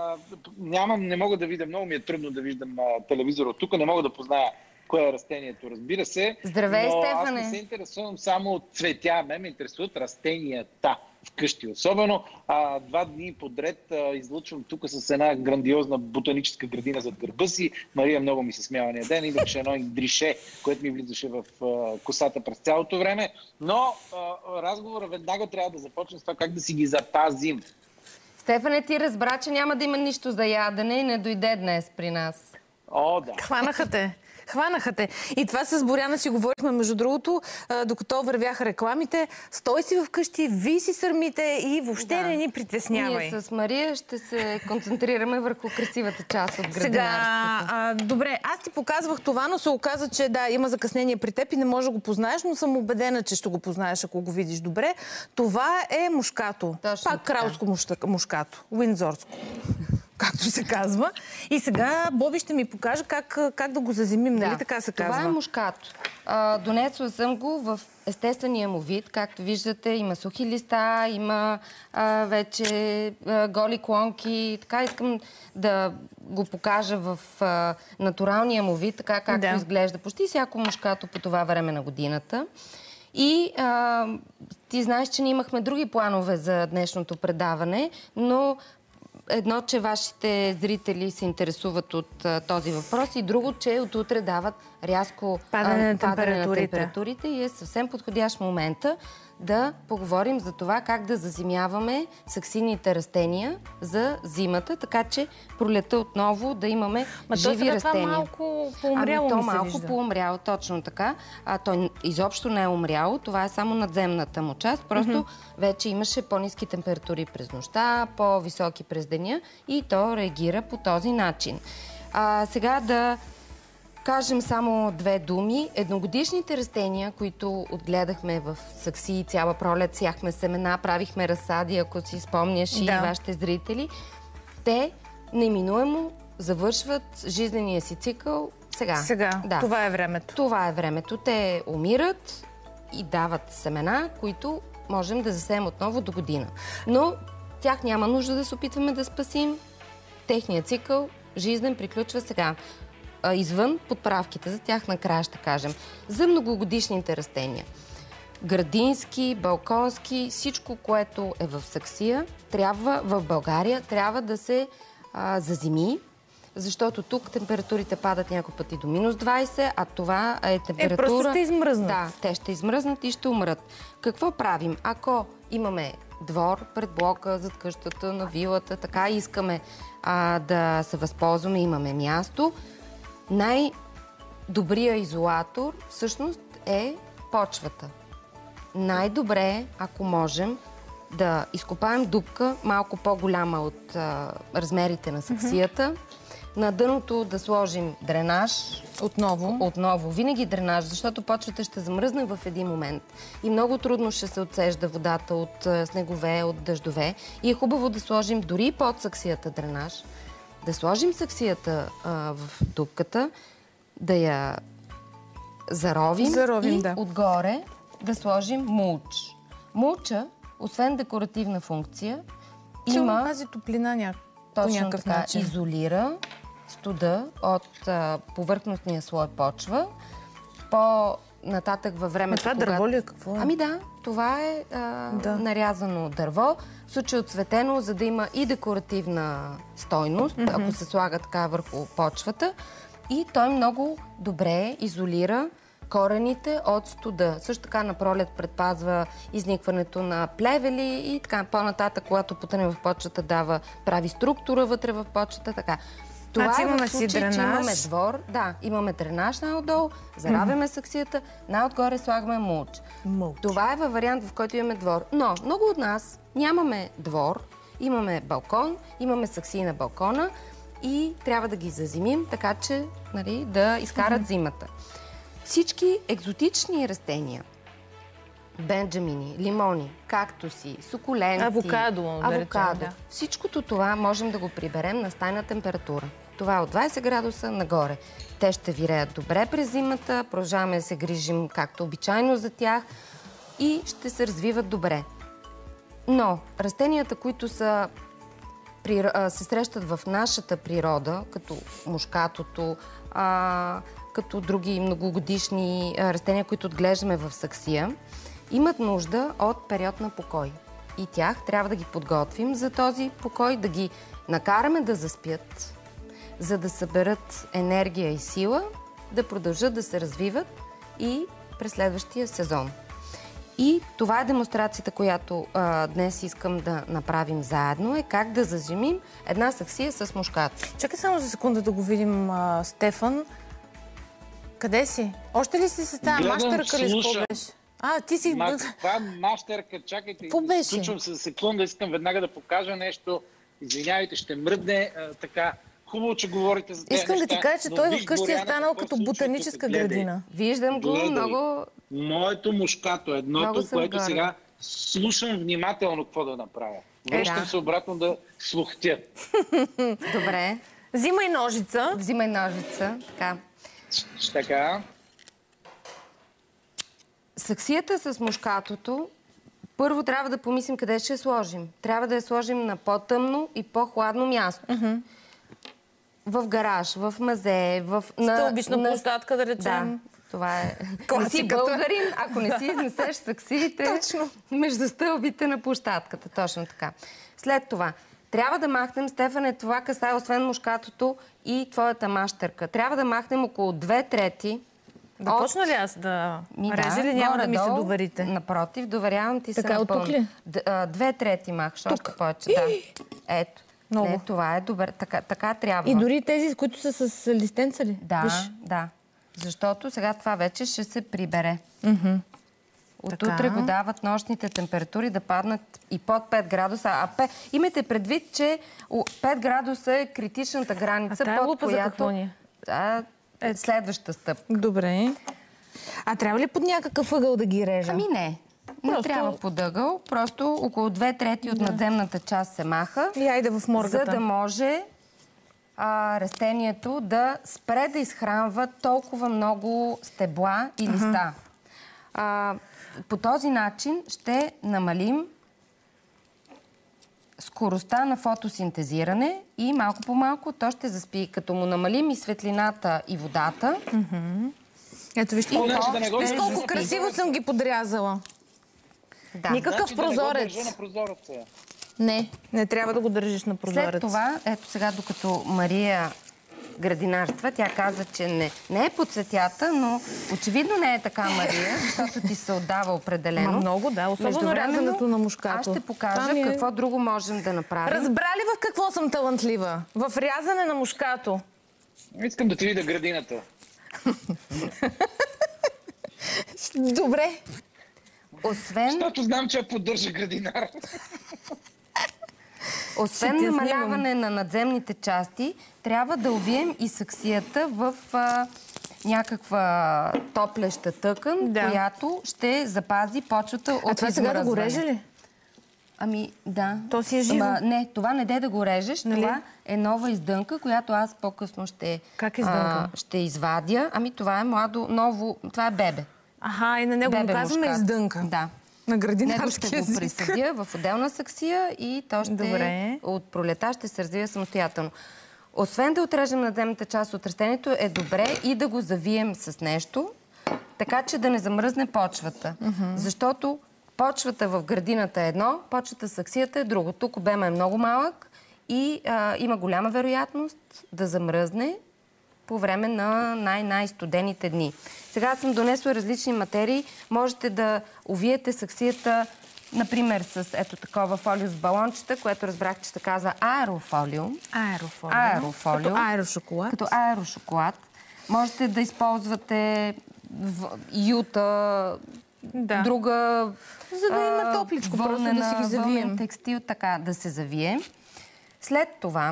Не мога да видя, много ми е трудно да виждам телевизор от тук, не мога да позная кое е растението, разбира се. Здравей, но Стефане! Аз не се интересувам само от цветя, ме интересуват растенията вкъщи. Особено 2 дни подред излъчвам тук с една грандиозна ботаническа градина зад гърба си. Мария много ми се смявания ден. Имаше едно индрише, което ми влизаше в косата през цялото време. Но разговорът веднага трябва да започне с това как да си ги запазим. Стефане, ти разбра, че няма да има нищо за ядене и не дойде днес при нас. Да. Хванаха те. И това с Боряна си говорихме, между другото, докато вървяха рекламите. Стой си вкъщи, ви си сърмите и въобще не ни притеснявай. Ние с Мария ще се концентрираме върху красивата част от градинарството. Добре, аз ти показвах това, но се оказа, че има закъснение при теб и не можеш да го познаеш, но съм убедена, че ще го познаеш, ако го видиш добре. Това е мушкато. Точно пак кралско мушкато. Уиндзорско. Както се казва. И сега Боби ще ми покаже как да го заземим, нали така се казва? Това е мушкато. Донесла съм го в естествения му вид. Както виждате, има сухи листа, има вече голи клонки. Така искам да го покажа в натуралния му вид, така както изглежда почти всяко мушкато по това време на годината. И ти знаеш, че ние имахме други планове за днешното предаване, но едно, че вашите зрители се интересуват от този въпрос и друго, че отутре дават рязко падане на температурите и е съвсем подходящ момента да поговорим за това как да заземяваме саксийните растения за зимата, така че пролетта отново да имаме живи растения. Това малко поумряло то малко поумряло, точно така. Той изобщо не е умряло, това е само надземната му част. Просто вече имаше по-ниски температури през нощта, по-високи през деня и то реагира по този начин. Сега да кажем само 2 думи. Едногодишните растения, които отгледахме в саксии цяла пролет, сяхме семена, правихме разсади, ако си спомняш и вашите зрители, те неминуемо завършват жизнения си цикъл сега. Това е времето. Това е времето. Те умират и дават семена, които можем да засеем отново до година. Но тях няма нужда да се опитваме да спасим. Техният цикъл жизнен приключва сега. Извън подправките, за тях накрая ще кажем. За многогодишните растения. Градински, балконски, всичко, което е в саксия, в България трябва да се заземи, защото тук температурите падат някой пъти до минус 20, а това е температура... Просто ще измръзнат. Да, те ще измръзнат и ще умрат. Какво правим? Ако имаме двор пред блока, зад къщата, на вилата, така искаме да се възползваме, имаме място, най-добрият изолатор всъщност е почвата. Най-добре е, ако можем, да изкопаем дупка малко по-голяма от размерите на саксията, На дъното да сложим дренаж. Отново. Винаги дренаж, защото почвата ще замръзне в един момент. И много трудно ще се отсежда водата от снегове, от дъждове. И е хубаво да сложим дори под саксията дренаж. Да сложим саксията в дупката, да я заровим и отгоре да сложим мулч. Мулча, освен декоративна функция, има... пази топлина точно по някакъв така, начин. изолира студа от повърхностния слой почва. По-нататък във времето... Това дърво ли е? Какво е? Ами да, това е нарязано дърво. В случай отцветено, за да има и декоративна стойност, ако се слага така върху почвата. И той много добре изолира корените от студа. Също така на пролет предпазва изникването на плевели и така по-нататък, когато потъне в почвата, прави структура вътре в почвата, така. Това е в случай, че имаме двор. Да, имаме дренаж най-отдолу, заравяме саксията, най-отгоре слагаме мулч. Това е във вариант, в който имаме двор. Но много от нас нямаме двор, имаме балкон, имаме саксии на балкона и трябва да ги зазимим, така че да изкарат зимата. Всички екзотични растения, бенджамини, лимони, кактуси, сукуленти, авокадо, всичкото това можем да го приберем на стайна температура. Това е от 20 градуса нагоре. Те ще виреят добре през зимата, продължаваме да се грижим както обичайно за тях и ще се развиват добре. Но растенията, които се срещат в нашата природа, като мушкатото, като други многогодишни растения, които отглеждаме в саксия, имат нужда от период на покой. И тях трябва да ги подготвим за този покой, да ги накараме да заспят, за да съберат енергия и сила, да продължат да се развиват и през следващия сезон. И това е демонстрацията, която днес искам да направим заедно, е как да зазимим една саксия с мушкато. Чакай само за секунда да го видим, Стефан. Къде си? Още ли си с тази мащерка ли? Какво беше? Ти си... Това мащерка, чакайте, случвам се за секунда, искам веднага да покажа нещо. Извинявайте, ще мръдне така. Хубаво, че говорите за тези Искам да ти кажа, че той вкъщи е станал като ботаническа градина. Виждам го много... Моето мушкато, едното, което сега слушам внимателно какво да направя. Връщам се обратно да слухтя. Добре. Взимай ножица. Взимай ножица. Така. Саксията с мушкатото, първо трябва да помислим къде ще я сложим. Трябва да я сложим на по-тъмно и по-хладно място. В гараж, в мазе, в... Стълбична площадка, да речем. Да, това е... Не си българин, ако не си изнесеш саксиите между стълбите на площадката. Точно така. След това, трябва да махнем, Стефане, това касае освен мушкатото и твоята мащерка. Трябва да махнем около 2/3. Да почна ли аз да режа или няма да ми се доверите? Напротив, доверявам ти се напълно. Така, оттук ли? 2/3 махаш, още повече. Да. Ето. Много. Не, това е добре. Така трябва. И дори тези, които са с листенца ли? Да. Защото сега това вече ще се прибере. От утре го дават нощните температури да паднат и под 5 градуса. Имайте предвид, че 5 градуса е критичната граница, под която... За какво ни е? Следваща стъпка. Добре. Трябва ли под някакъв ъгъл да ги режа? Не. Не трябва под ъгъл. Просто около 2/3 от надземната част се маха. И айде в моргата. За да може растението да спре да изхранва толкова много стебла и листа. По този начин ще намалим скоростта на фотосинтезиране и малко по малко то ще заспи. Като му намалим и светлината и водата. Ето вижте колко красиво съм ги подрязала. Никакъв прозорец. Не трябва да го държиш на прозорец. След това, ето сега, докато Мария градинарства, тя каза, че не е по цветята, но очевидно не е така, Мария, защото ти се отдава определено. Много, да. Особено рязането на мушкато. Аз ще покажа какво друго можем да направим. Разбрали в какво съм талантлива? В рязане на мушкато. Искам да ти видя градината. Добре. Защото знам, че я поддържа градинар. Освен намаляване на надземните части, трябва да увием и саксията в някаква топлеща тъкан, която ще запази почвата от измръзване. А това сега да го реже ли? Ами, да. То си е живо. Не, това не де да го режеш. Нали? Това е нова издънка, която аз по-късно ще... Как издънка? Ще извадя. Ами, това е младо, ново... Това е бебе. Аха, и на него го казваме издънка. Да. На Него градинарски ще го присъдя в отделна саксия и то ще... От пролета ще се развива самостоятелно. Освен да отрежем надземната част от растението, е добре и да го завием с нещо, така че да не замръзне почвата. Защото почвата в градината е едно, почвата с аксията е друго. Тук обема е много малък и има голяма вероятност да замръзне по време на най-студените дни. Сега съм донесла различни материи. Можете да увиете саксията, например, с ето такова фолио с балончета, което разбрах, че се казва аерофолиум. Аерофолиум. Като аерошоколад. Като аерошоколад. Можете да използвате юта, друга за да има топличко, просто да си ги завием. Текстил, така, да се завие. След това,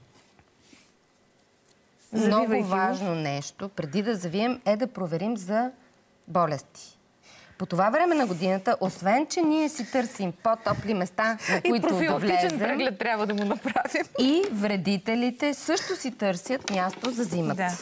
много важно нещо, преди да завием, е да проверим за болести. По това време на годината, освен, че ние си търсим по-топли места, на които да влезем... И профилактичен преглед трябва да му направим. И вредителите също си търсят място за зимата. Да.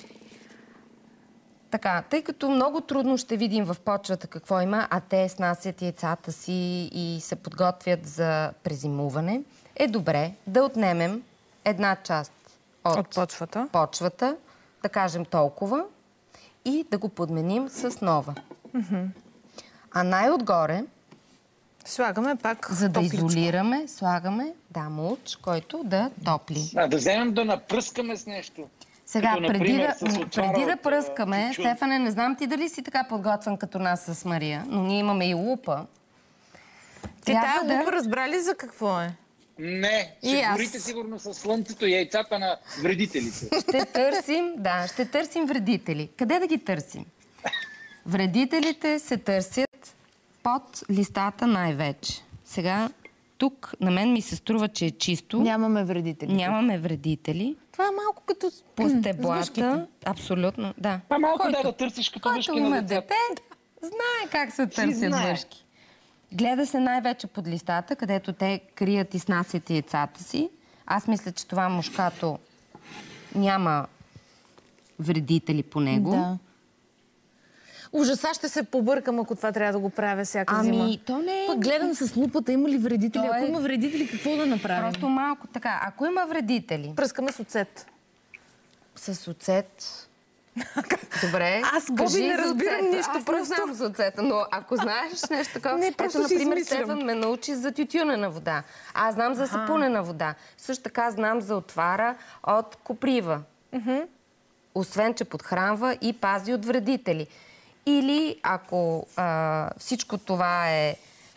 Така, тъй като много трудно ще видим в почвата какво има, а те снасят яйцата си и се подготвят за презимуване, е добре да отнемем една част от почвата, да кажем толкова, и да го подменим с нова. А най-отгоре, слагаме пак за да изолираме, слагаме мулч, който да топли. Да вземем да напръскаме с нещо. Сега, преди да пръскаме, Стефане, не знам ти дали си така подготвен като нас с Мария, но ние имаме и лупа. Ти тая лупа разбрали за какво е? Не, ще горите сигурно с слънцето и яйцата на вредителите. Ще търсим вредители. Къде да ги търсим? Вредителите се търсят под листата най-вече. Сега, тук на мен ми се струва, че е чисто. Нямаме вредители. Това е малко като по стеблата. Абсолютно, да. Това малко да търсиш като въшки на дете. Знае как се търсят въшки. Гледа се най-вече под листата, където те крият и снасят яйцата си. Аз мисля, че това мушкато няма вредители по него. Да. Ужаса, ще се побъркам, ако това трябва да го правя всяка зима. То не е... Пък гледам с лупата, има ли вредители? Ако има вредители, какво да направим? Просто малко така. Ако има вредители... Пръскаме с оцет. С оцет... Добре. Аз, Боби, не разбирам нищо. Аз не знам за оцета, но ако знаеш нещо такова... Ето, например, Стефан ме научи за тютюнена вода. Аз знам за сапунена вода. Също така знам за отвара от коприва. Освен, че подхранва и пази от вредители. Или ако всичко това е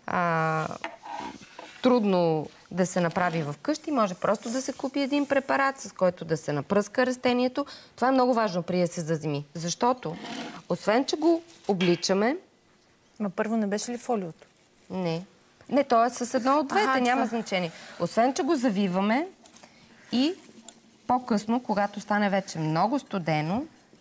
трудно да се направи в къщи, може просто да се купи един препарат, с който да се напръска растението. Това е много важно преди да се зазими. Защото, освен, че го обличаме... Но първо не беше ли фолиото? Не. Не, то е с едно от двете, няма значение. Освен, че го завиваме и по-късно, когато стане вече много студено,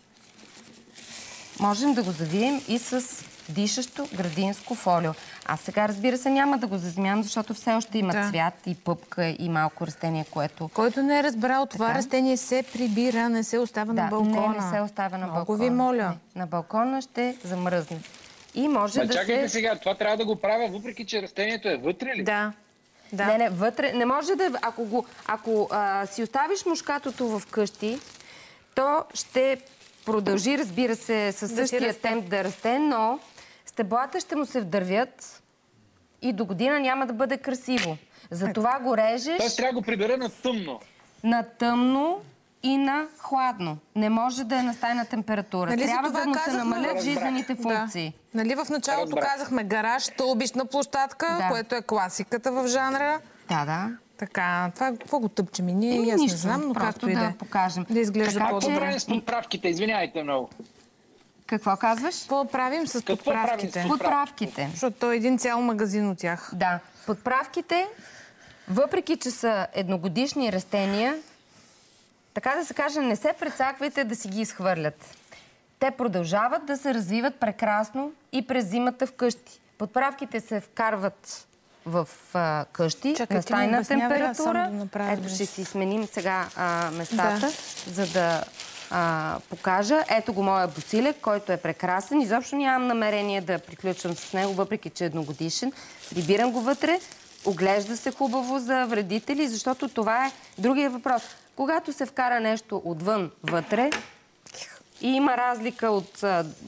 можем да го завием и с дишащо градинско фолио. Аз сега, разбира се, няма да го зазмявам, защото все още има цвят и пъпка и малко растение, което... Който не е разбрал, това растение се прибира, не се оставя на балкона. Не се оставя на балкона. Много ви моля. Не, на балкона ще замръзне. И може да чакайте сега, това трябва да го правя, въпреки че растението е вътре ли? Да. Не, вътре. Не може да... Ако си оставиш мушкатото в къщи, то ще продължи, разбира се, със същия темп да расте, но стеблата ще му се вдървят и до година няма да бъде красиво. Затова го режеш... Тоест трябва да го прибера на тъмно. На тъмно и на хладно. Не може да е на стайна температура. Нали трябва да му се намалят жизнените функции. Да. Нали в началото казахме гараж, стълбищна площадка, което е класиката в жанра. Да. Така, това какво го тъпчем и ние? Аз не знам, но както и да покажем. Да изглежда по-добре. Какво правим с подправките? Извинявайте много. Какво казваш? Какво правим с подправките? Подправките. Защото той е един цял магазин от тях. Да. Подправките въпреки че са едногодишни растения, така да се каже, не се прецаквайте да си ги изхвърлят. Те продължават да се развиват прекрасно и през зимата вкъщи. Подправките се вкарват в къщи на стайна температура. Ето, ще си сменим сега местата, за да покажа. Ето го моя босилек, който е прекрасен. Изобщо нямам намерение да приключвам с него, въпреки че е едногодишен. Прибирам го вътре, оглежда се хубаво за вредители, защото това е другия въпрос. Когато се вкара нещо отвън вътре и има разлика от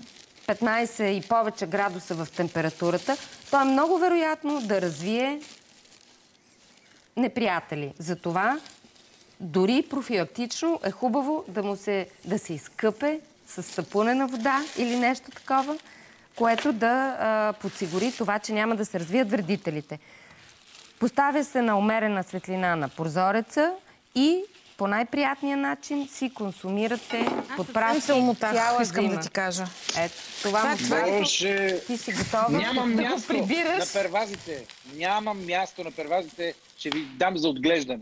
15 и повече градуса в температурата, то е много вероятно да развие неприятели. Затова дори профилактично е хубаво да се изкъпе с сапунена вода или нещо такова, което да подсигури това, че няма да се развият вредителите. Поставя се на умерена светлина на прозореца и по най-приятния начин си консумирате подправки цяла искам зима. да ти кажа. Ето, това му ти си готова. Нямам да място го прибираш. на первазите. Нямам място на первазите. Ще ви дам за отглеждане.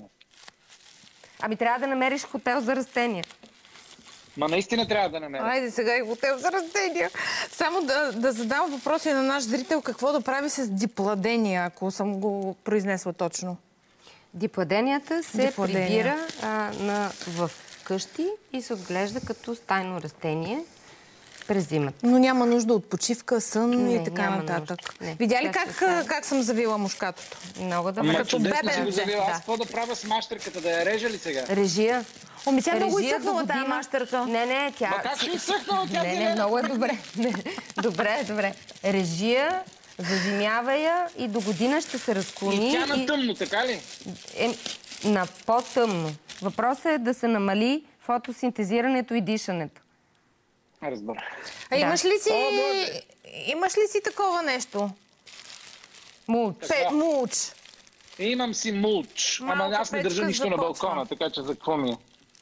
Ами трябва да намериш хотел за растения. Ма наистина трябва да намеря. Айде сега и хотел за растения. Само да задам въпроси на наш зрител какво да прави с дипладения, ако съм го произнесла точно. Дипладенията се прибира в къщи и се отглежда като стайно растение през зимата. Но няма нужда от почивка, сън и така нататък. Видя ли как съм завила мушкатото? Много добре. Като бебе. Аз какво да правя с мащерката? Да я режа ли сега? Режия. Тя много изсъхнала тази мащерка. Не, тя... Ма как ще изсъхнала? Не, много е добре. Добре. Режия, зазимява я и до година ще се разклони. И тя на тъмно, така ли? На по-тъмно. Въпросът е да се намали фотосинтезирането и дишането. Разбира. Имаш ли си такова нещо? Мулч. Имам си мулч. Ама аз не държа нищо на балкона, така че за какво ми е?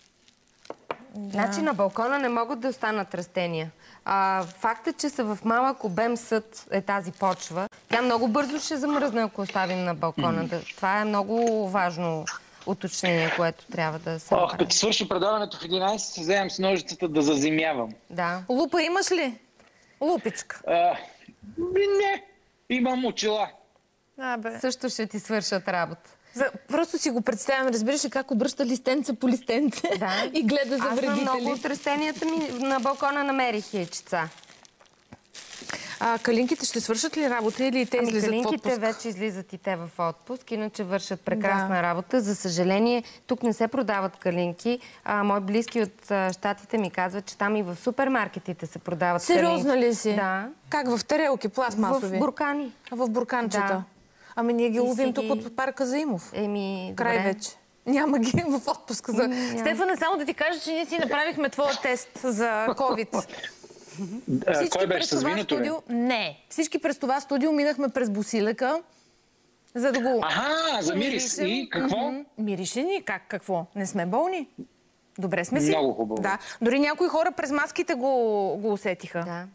Значи на балкона не могат да останат растения. Фактът, че са в малък обем съд е тази почва, тя много бързо ще замръзне, ако оставим на балкона. Това е много важно уточнение, което трябва да се направи. Като свърши предаването в 11, се вземам с ножицата да зазимявам. Да. Лупа имаш ли? Лупичка. Не. Имам очила. Също ще ти свършат работа. Просто си го представям, разбираш ли как обръща листенца по листенце и гледа за вредители. Аз много от растенията ми на балкона намерих яйчица. Калинките ще свършат ли работа или те излизат в отпуск? Калинките вече излизат и те в отпуск, иначе вършат прекрасна работа. За съжаление, тук не се продават калинки. Мои близки от щатите ми казват, че там и в супермаркетите се продават калинки. Сериозно ли си? Да. Как, в тарелки, пластмасови? В буркани. В бурканчета? Да. Ами ние ги ловим тук от парка Заимов. Край вече. Няма ги в отпуска. Стефане, само да ти кажа, че ние си направихме твоя тест за COVID. Кой беше с виното? Не. Всички през това студио минахме през босилека, за да го... За мирис. И какво? Мирише ни. Какво? Не сме болни. Добре сме си. Много хубаво. Да. Дори някои хора през маските го усетиха. Да.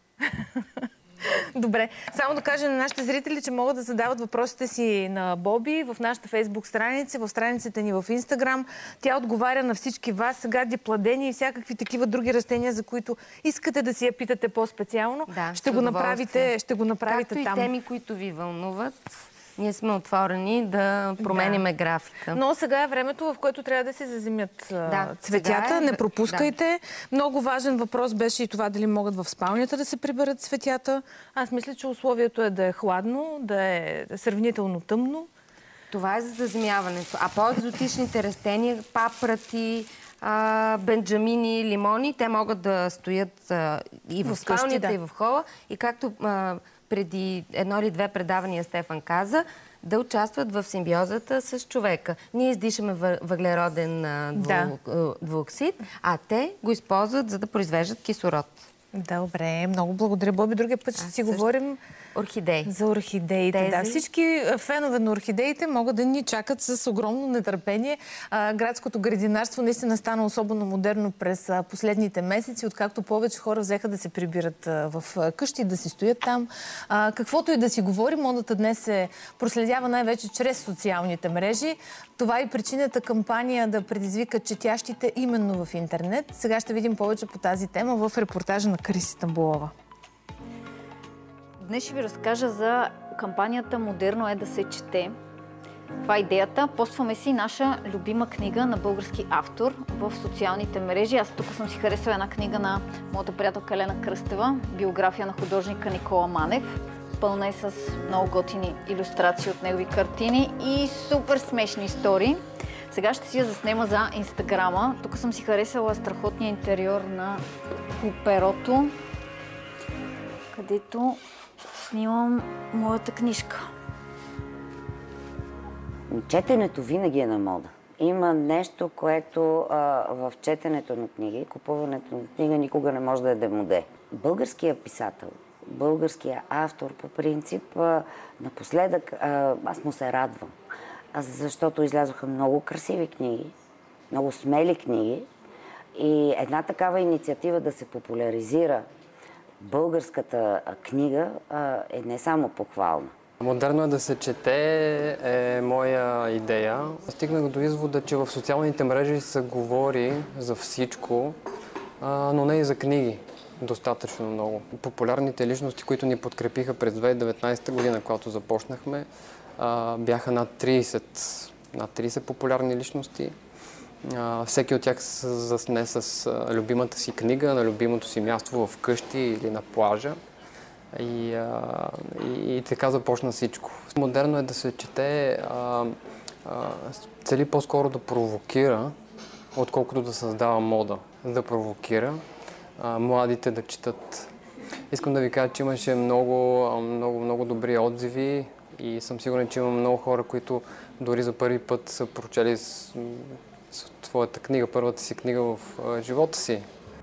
Добре. Само да кажа на нашите зрители, че могат да задават въпросите си на Боби в нашата Фейсбук страница, в страницата ни в Инстаграм. Тя отговаря на всички вас. Сега дипладени и всякакви такива други растения, за които искате да си я питате по-специално. Да, ще го направите там. Както и теми, които ви вълнуват. Ние сме отворени да променяме графика. Но сега е времето, в което трябва да се заземят цветята. Не пропускайте. Много важен въпрос беше и това дали могат в спалнята да се приберат цветята. Аз мисля, че условието е да е хладно, да е сравнително тъмно. Това е за заземяването. А по-екзотичните растения, папрати, бенджамини, лимони, те могат да стоят и в спалнята, и в хола. И както преди едно или две предавания Стефан каза, да участват в симбиозата с човека. Ние издишаме въглероден двуоксид, а те го използват, за да произвеждат кислород. Добре, много благодаря, Боби. Другия път ще си говорим Орхидеи. За орхидеите, да. Тези? Всички фенове на орхидеите могат да ни чакат с огромно нетърпение. Градското градинарство наистина стана особено модерно през последните месеци, откакто повече хора взеха да се прибират в къщи, да си стоят там. Каквото и да си говори, модата днес се проследява най-вече чрез социалните мрежи. Това е и причината кампания да предизвика четящите именно в интернет. Сега ще видим повече по тази тема в репортажа на Криси Стамбулова. Днес ще ви разкажа за кампанията "Модерно е да се чете". Това е идеята. Постваме си наша любима книга на български автор в социалните мрежи. Аз тук съм си харесала една книга на моята приятелка Елена Кръстева, биография на художника Никола Манев. Пълна е с много готини илюстрации от негови картини и супер смешни истории. Сега ще си я заснема за Инстаграма. Тук съм си харесала страхотния интериор на Перото, където ще снимам моята книжка. Четенето винаги е на мода. Има нещо, което в четенето на книги, купуването на книга никога не може да е демоде. Българският писател, българският автор по принцип, напоследък аз му се радвам. Защото излязоха много красиви книги, много смели книги и една такава инициатива да се популяризира българската книга е не само похвална. Модерно е да се чете е моя идея. Стигнах до извода, че в социалните мрежи се говори за всичко, но не и за книги достатъчно много. Популярните личности, които ни подкрепиха през 2019 година, когато започнахме, бяха над 30 популярни личности. Всеки от тях се засне с любимата си книга, на любимото си място в къщи или на плажа. И така започна всичко. Модерно е да се чете, цели по-скоро да провокира, отколкото да създава мода. Да провокира младите да четат. Искам да ви кажа, че имаше много добри отзиви и съм сигурен, че има много хора, които дори за първи път са прочели своята книга, първата си книга в живота си.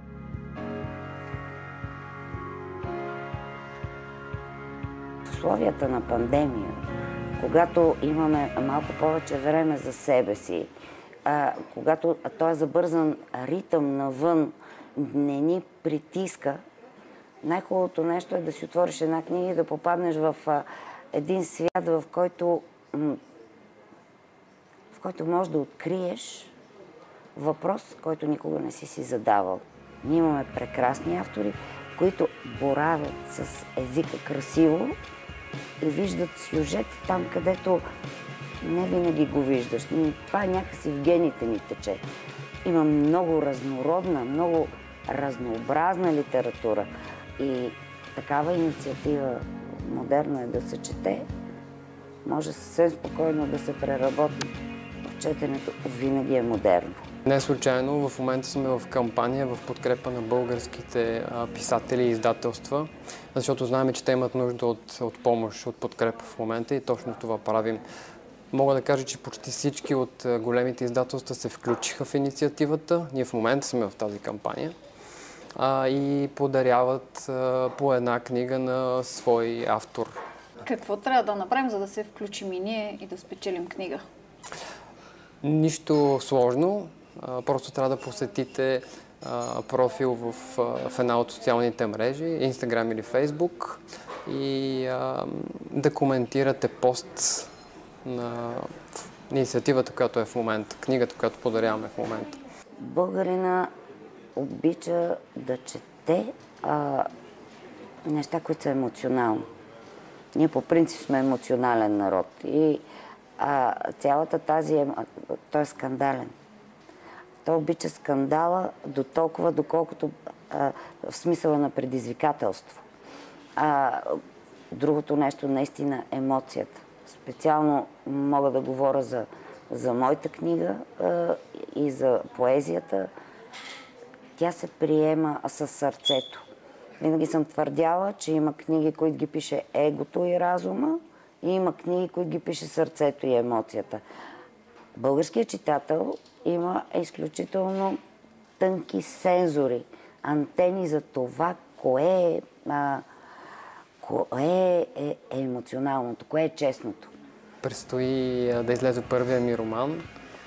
В условията на пандемия, когато имаме малко повече време за себе си, когато този забързан ритъм навън не ни притиска, най-хубавото нещо е да си отвориш една книга и да попаднеш в един свят, в който можеш да откриеш въпрос, който никога не си задавал. Ние имаме прекрасни автори, които боравят с езика красиво и виждат сюжет там, където не винаги го виждаш. Това някакси в гените ни тече. Има много разнородна, много разнообразна литература и такава инициатива "Модерно е да се чете" може съвсем спокойно да се преработи. В четенето винаги е модерно. Не случайно в момента сме в кампания в подкрепа на българските писатели и издателства, защото знаем, че те имат нужда от помощ, от подкрепа в момента и точно това правим. Мога да кажа, че почти всички от големите издателства се включиха в инициативата. Ние в момента сме в тази кампания и подаряват по една книга на свой автор. Какво трябва да направим, за да се включим и ние и да спечелим книга? Нищо сложно. Просто трябва да посетите профил в една от социалните мрежи, Instagram или Facebook, и да коментирате пост на инициативата, която е в момента, книгата, която подаряваме в момента. Българина обича да чете неща, които са емоционални. Ние по принцип сме емоционален народ и цялата той е скандален. Той обича скандала до толкова, доколкото в смисъла на предизвикателство. Другото нещо наистина емоцията. Специално мога да говоря за моята книга и за поезията. Тя се приема със сърцето. Винаги съм твърдяла, че има книги, които ги пише егото и разума, и има книги, които ги пише сърцето и емоцията. Българският читател има изключително тънки сензори, антени за това, кое Кое е емоционалното? Кое е честното? Предстои да излезе първия ми роман.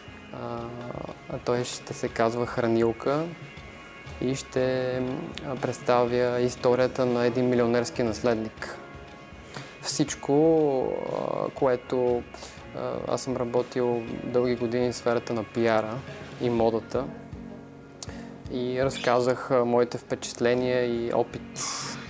Той ще се казва "Хранилка" и ще представя историята на един милионерски наследник. Всичко, което аз съм работил дълги години в сферата на пиара и модата и разказах моите впечатления и опит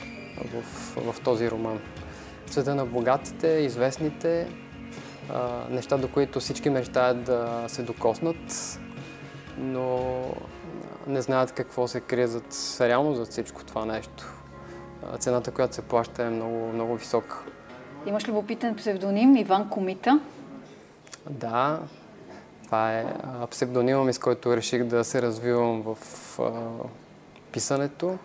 в този роман. Света на богатите, известните, неща, до които всички мечтаят да се докоснат, но не знаят какво се крие реално зад всичко това нещо. Цената, която се плаща, е много, много висока. Имаш любопитен псевдоним Иван Комита? Да, това е псевдонима ми, с който реших да се развивам в писането.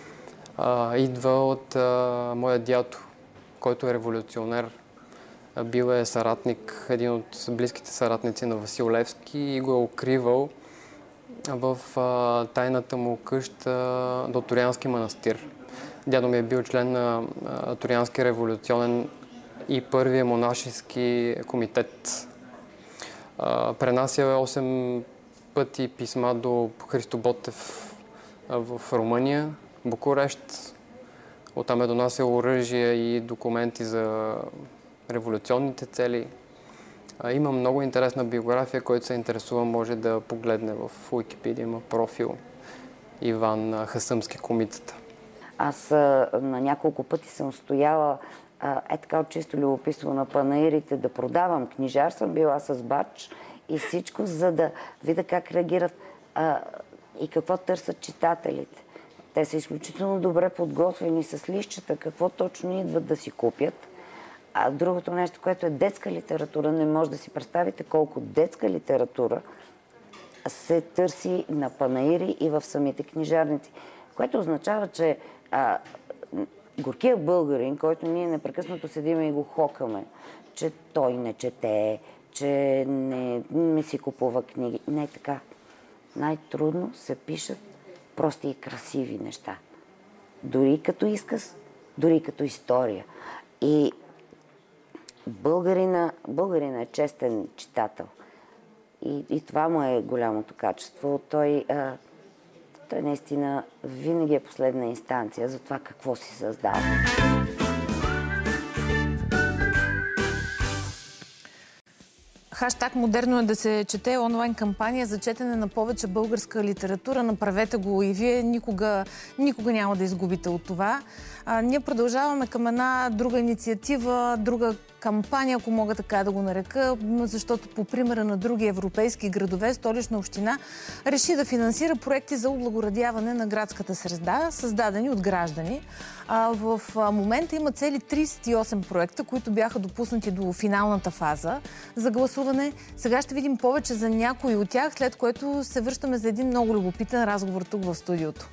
Идва от моя дядо, който е революционер. Бил е съратник, един от близките съратници на Васил Левски и го е укривал в тайната му къща до Троянски манастир. Дядо ми е бил член на Троянски революционен и първия монашески комитет. Пренася 8 пъти писма до Христо Ботев в Румъния, Букурещ. Оттам е донасял оръжие и документи за революционните цели. Има много интересна биография, който се интересува, може да погледне в Уикипедия, има профил Иван Хасъмски Комитата. Аз на няколко пъти съм стояла така от чисто любопитство на панаирите да продавам книжар. Съм била с бадж и всичко, за да видя как реагират и какво търсят читателите. Те са изключително добре подготвени с листчета, какво точно идват да си купят. А другото нещо, което е детска литература, не може да си представите колко детска литература се търси на панаири и в самите книжарници. Което означава, че горкия българин, който ние непрекъснато седим и го хокаме, че той не чете, че не си купува книги. Не е така. Най-трудно се пишат прости и красиви неща. Дори като изказ, дори като история. И българина е честен читател. И това му е голямото качество. Той наистина винаги е последна инстанция за това какво си създава. Хаштаг "Модерно е да се чете" онлайн кампания за четене на повече българска литература. Направете го и вие. Никога няма да изгубите от това. Ние продължаваме към една друга инициатива, друга кампания, ако мога така да го нарека, защото по примера на други европейски градове, Столична община реши да финансира проекти за облагородяване на градската среда, създадени от граждани. В момента има цели 38 проекта, които бяха допуснати до финалната фаза за гласуване. Сега ще видим повече за някои от тях, след което се връщаме за един много любопитен разговор тук в студиото.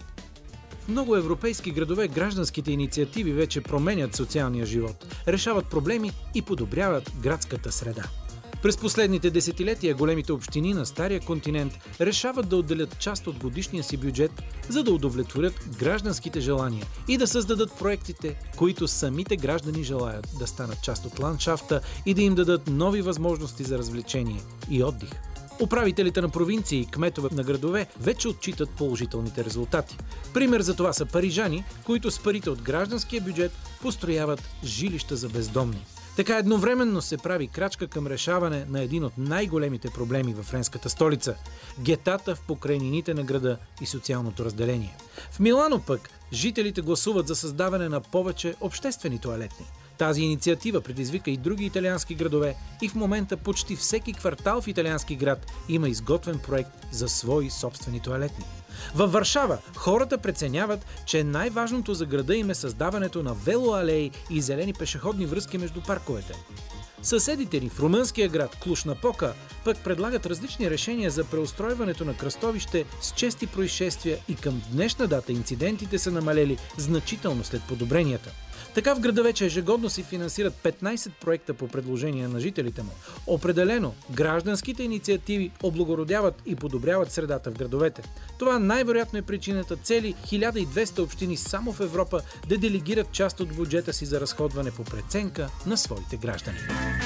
В много европейски градове гражданските инициативи вече променят социалния живот, решават проблеми и подобряват градската среда. През последните десетилетия големите общини на Стария континент решават да отделят част от годишния си бюджет, за да удовлетворят гражданските желания и да създадат проектите, които самите граждани желаят да станат част от ландшафта и да им дадат нови възможности за развлечение и отдих. Управителите на провинции и кметове на градове вече отчитат положителните резултати. Пример за това са парижани, които с парите от гражданския бюджет построяват жилища за бездомни. Така едновременно се прави крачка към решаване на един от най-големите проблеми в френската столица – гетата в покрайнините на града и социалното разделение. В Милано пък жителите гласуват за създаване на повече обществени тоалетни. Тази инициатива предизвика и други италиански градове и в момента почти всеки квартал в италиански град има изготвен проект за свои собствени тоалетни. Във Варшава хората преценяват, че най-важното за града им е създаването на велоалеи и зелени пешеходни връзки между парковете. Съседите ни в румънския град Клуж-Напока пък предлагат различни решения за преустройването на кръстовище с чести происшествия и към днешна дата инцидентите са намалели значително след подобренията. Така в града вече ежегодно си финансират 15 проекта по предложение на жителите му. Определено, гражданските инициативи облагородяват и подобряват средата в градовете. Това най-вероятно е причината цели 1200 общини само в Европа да делегират част от бюджета си за разходване по преценка на своите граждани.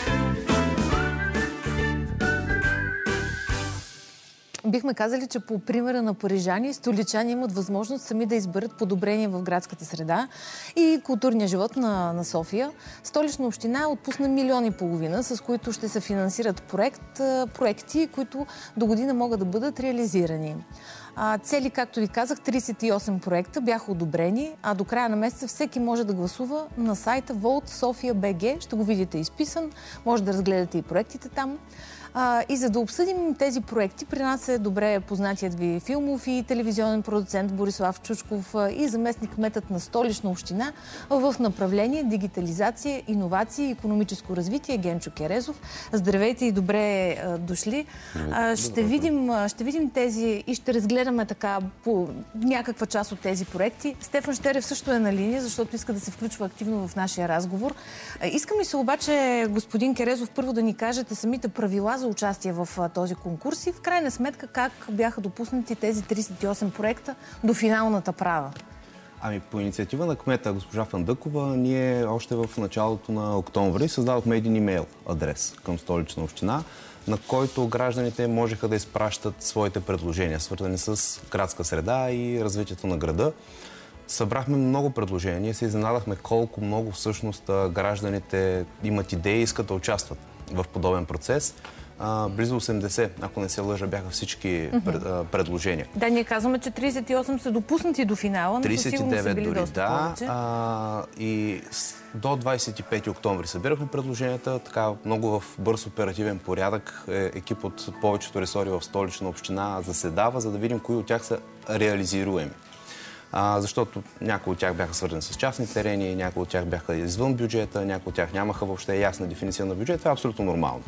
Бихме казали, че по примера на парижани, столичани имат възможност сами да изберат подобрение в градската среда и културния живот на София. Столична община отпусна 1,5 милиона, с които ще се финансират проекти, които до година могат да бъдат реализирани. Цели, както ви казах, 38 проекта бяха одобрени, а до края на месеца всеки може да гласува на сайта vote.sofia.bg. Ще го видите изписан, може да разгледате и проектите там. И за да обсъдим тези проекти, при нас е добре познатият ви филмов и телевизионен продуцент Борислав Чучков и заместник-кметът на Столична община в направление дигитализация, иновации и икономическо развитие Генчо Керезов. Здравейте и добре дошли. Ще видим тези и ще разгледаме така по някаква част от тези проекти. Стефан Щерев също е на линия, защото иска да се включва активно в нашия разговор. Искам ли се обаче, господин Керезов, първо да ни кажете самите правила за участие в този конкурс и в крайна сметка как бяха допуснати тези 38 проекта до финалната права? По инициатива на кмета госпожа Фандъкова, ние още в началото на октомври създадохме един имейл адрес към Столична община, на който гражданите можеха да изпращат своите предложения, свързани с градска среда и развитието на града. Събрахме много предложения. Ние се изненадахме колко много всъщност гражданите имат идеи и искат да участват в подобен процес. Близо 80, ако не се лъжа, бяха всички предложения. Да, ние казваме, че 38 са допуснати до финала, но със сигурност са били доста повече. И до 25 октомври събирахме предложенията. Така много в бърз оперативен порядък екип от повечето ресори в Столична община заседава, за да видим кои от тях са реализируеми. Защото някои от тях бяха свързани с частни терени, някои от тях бяха извън бюджета, някои от тях нямаха въобще ясна дефиниция на бюджет. Това е абсолютно нормално.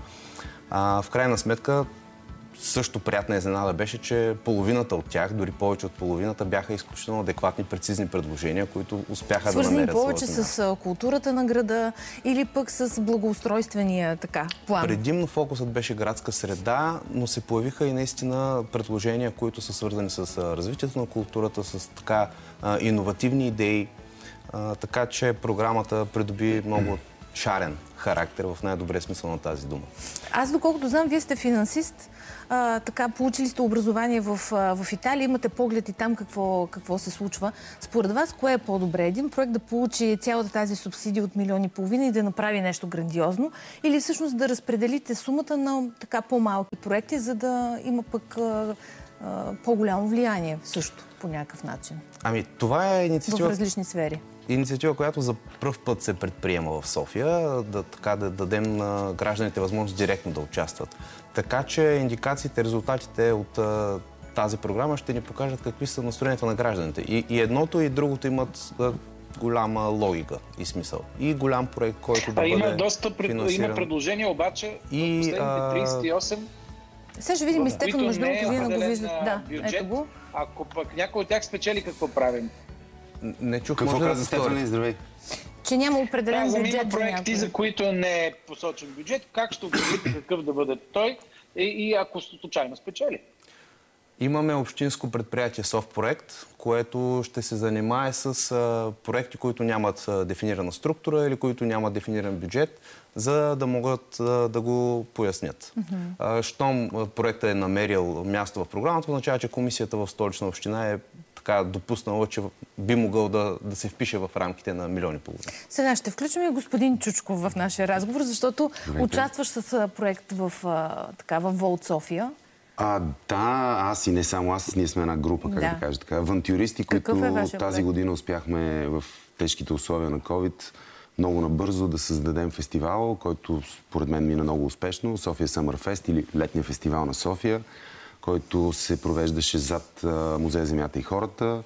В крайна сметка, също приятна изненада беше, че половината от тях, дори повече от половината, бяха изключително адекватни, прецизни предложения, които успяха да намерят своята място. Свързани повече с културата на града или пък с благоустройствения план? Предимно фокусът беше градска среда, но се появиха и наистина предложения, които са свързани с развитието на културата, с така иновативни идеи. Така че програмата придоби много шарен характер в най-добрия смисъл на тази дума. Аз, доколкото знам, вие сте финансист. Получили сте образование в Италия, имате поглед и там какво се случва. Според вас, кое е по-добре? Един проект да получи цялата тази субсидия от 1,5 милиона и да направи нещо грандиозно, или всъщност да разпределите сумата на така по-малки проекти, за да има пък по-голямо влияние също по някакъв начин? Това е инициатива в различни сфери. Инициатива, която за пръв път се предприема в София, да дадем на гражданите възможност директно да участват. Така че индикациите, резултатите от тази програма ще ни покажат какви са настроенията на гражданите. И едното и другото имат голяма логика и смисъл. И голям проект, който да бъде финансиран. Има предложения, обаче от последните 38... Сега ще видим и Стефан, между другото, вие не го виждате. Да, ето го. Ако пък някой от тях спечели, какво правим? Не чух. Какво каза Стефан? Здравей. Че няма определен бюджет за някой. Проекти, за които не е посочен бюджет, как ще определите какъв да бъде той и ако случайно спечели? Имаме общинско предприятие Софтпроект, което ще се занимае с проекти, които нямат дефинирана структура или които нямат дефиниран бюджет, за да могат да го пояснят. Щом проектът е намерил място в програмата, означава, че комисията в Столична община е така допуснала, че би могъл да се впише в рамките на 1,5 милиона. Сега ще включим и господин Чучков в нашия разговор, защото участваш с проект в Волт София. Да, аз и не само аз, ние сме една група, как да кажа така, авантюристи, които тази година успяхме в тежките условия на COVID много набързо да създадем фестивал, който според мен мина много успешно, София Summer Fest или Летния фестивал на София, който се провеждаше зад Музея Земята и хората.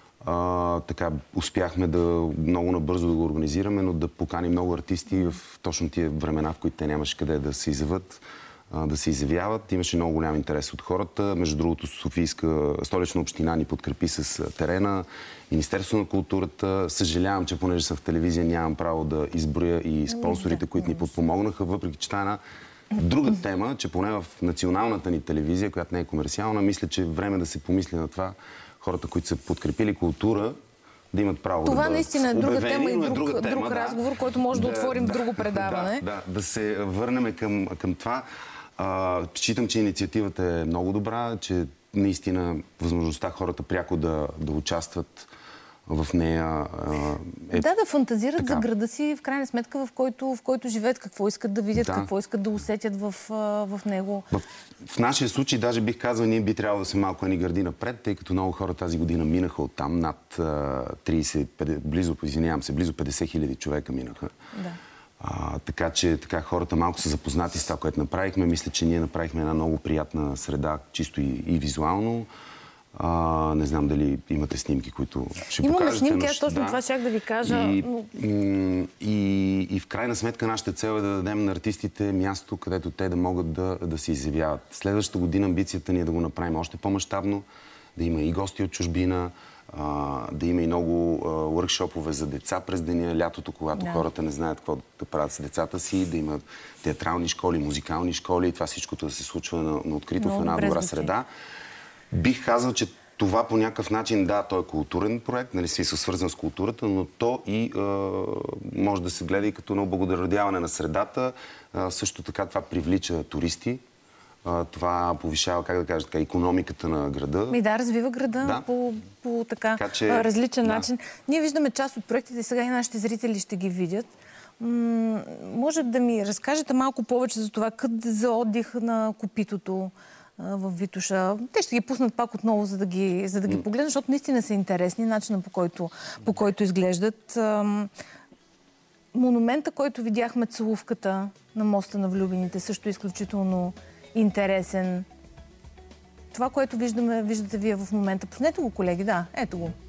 Така успяхме много набързо да го организираме, но да поканим много артисти в точно тия времена, в които те нямаше къде да се изяват. да се изявяват. Имаше много голям интерес от хората. Между другото, Столична община ни подкрепи с терена, Министерството на културата. Съжалявам, че понеже съм в телевизия, нямам право да изброя и спонсорите, които ни подпомогнаха, въпреки че това е една друга тема, че поне в националната ни телевизия, която не е комерциална, мисля, че е време да се помисли на това хората, които са подкрепили култура, да имат право да бъдат Това наистина е друга тема и друг тема, разговор, който може да отворим в друго предаване. Да се върнем към това. Считам, че инициативата е много добра, че наистина възможността хората пряко да участват в нея да фантазират за града си, в крайна сметка, в който живеят, какво искат да видят, какво искат да усетят в него. В нашия случай, даже бих казал, ние би трябвало да се малко ни гърди напред, тъй като много хора тази година минаха оттам, над 30, близо 50 хиляди човека минаха. Така че хората малко са запознати с това, което направихме. Мисля, че ние направихме една много приятна среда, чисто и визуално. Не знам дали имате снимки, които ще покажете. Имаме снимки, аз точно това щях да ви кажа. И в крайна сметка нашата цел е да дадем на артистите място, където те да могат да се изявяват. Следващата година амбицията ни е да го направим още по-мащабно, да има и гости от чужбина, да има и много workshop-ове за деца през деня, лятото, когато хората не знаят какво да правят с децата си, да има театрални школи, музикални школи и това всичкото да се случва на открито в една добра среда. Бих казал, че това по някакъв начин, той е културен проект, нали, свързан с културата, но то и може да се гледа и като облагородяване на средата. Също така това привлича туристи. Това повишава, икономиката на града. Развива града по различен начин. Ние виждаме част от проектите, сега и нашите зрители ще ги видят. Може да ми разкажете малко повече за това, къде за отдих на Копитото в Витоша. Те ще ги пуснат пак отново, за да ги погледнат, защото наистина са интересни, начина по който изглеждат. Монумента, който видяхме, целувката на моста на влюбените, също е изключително интересен. Това, което виждате вие в момента. Пуснете го, колеги, ето го.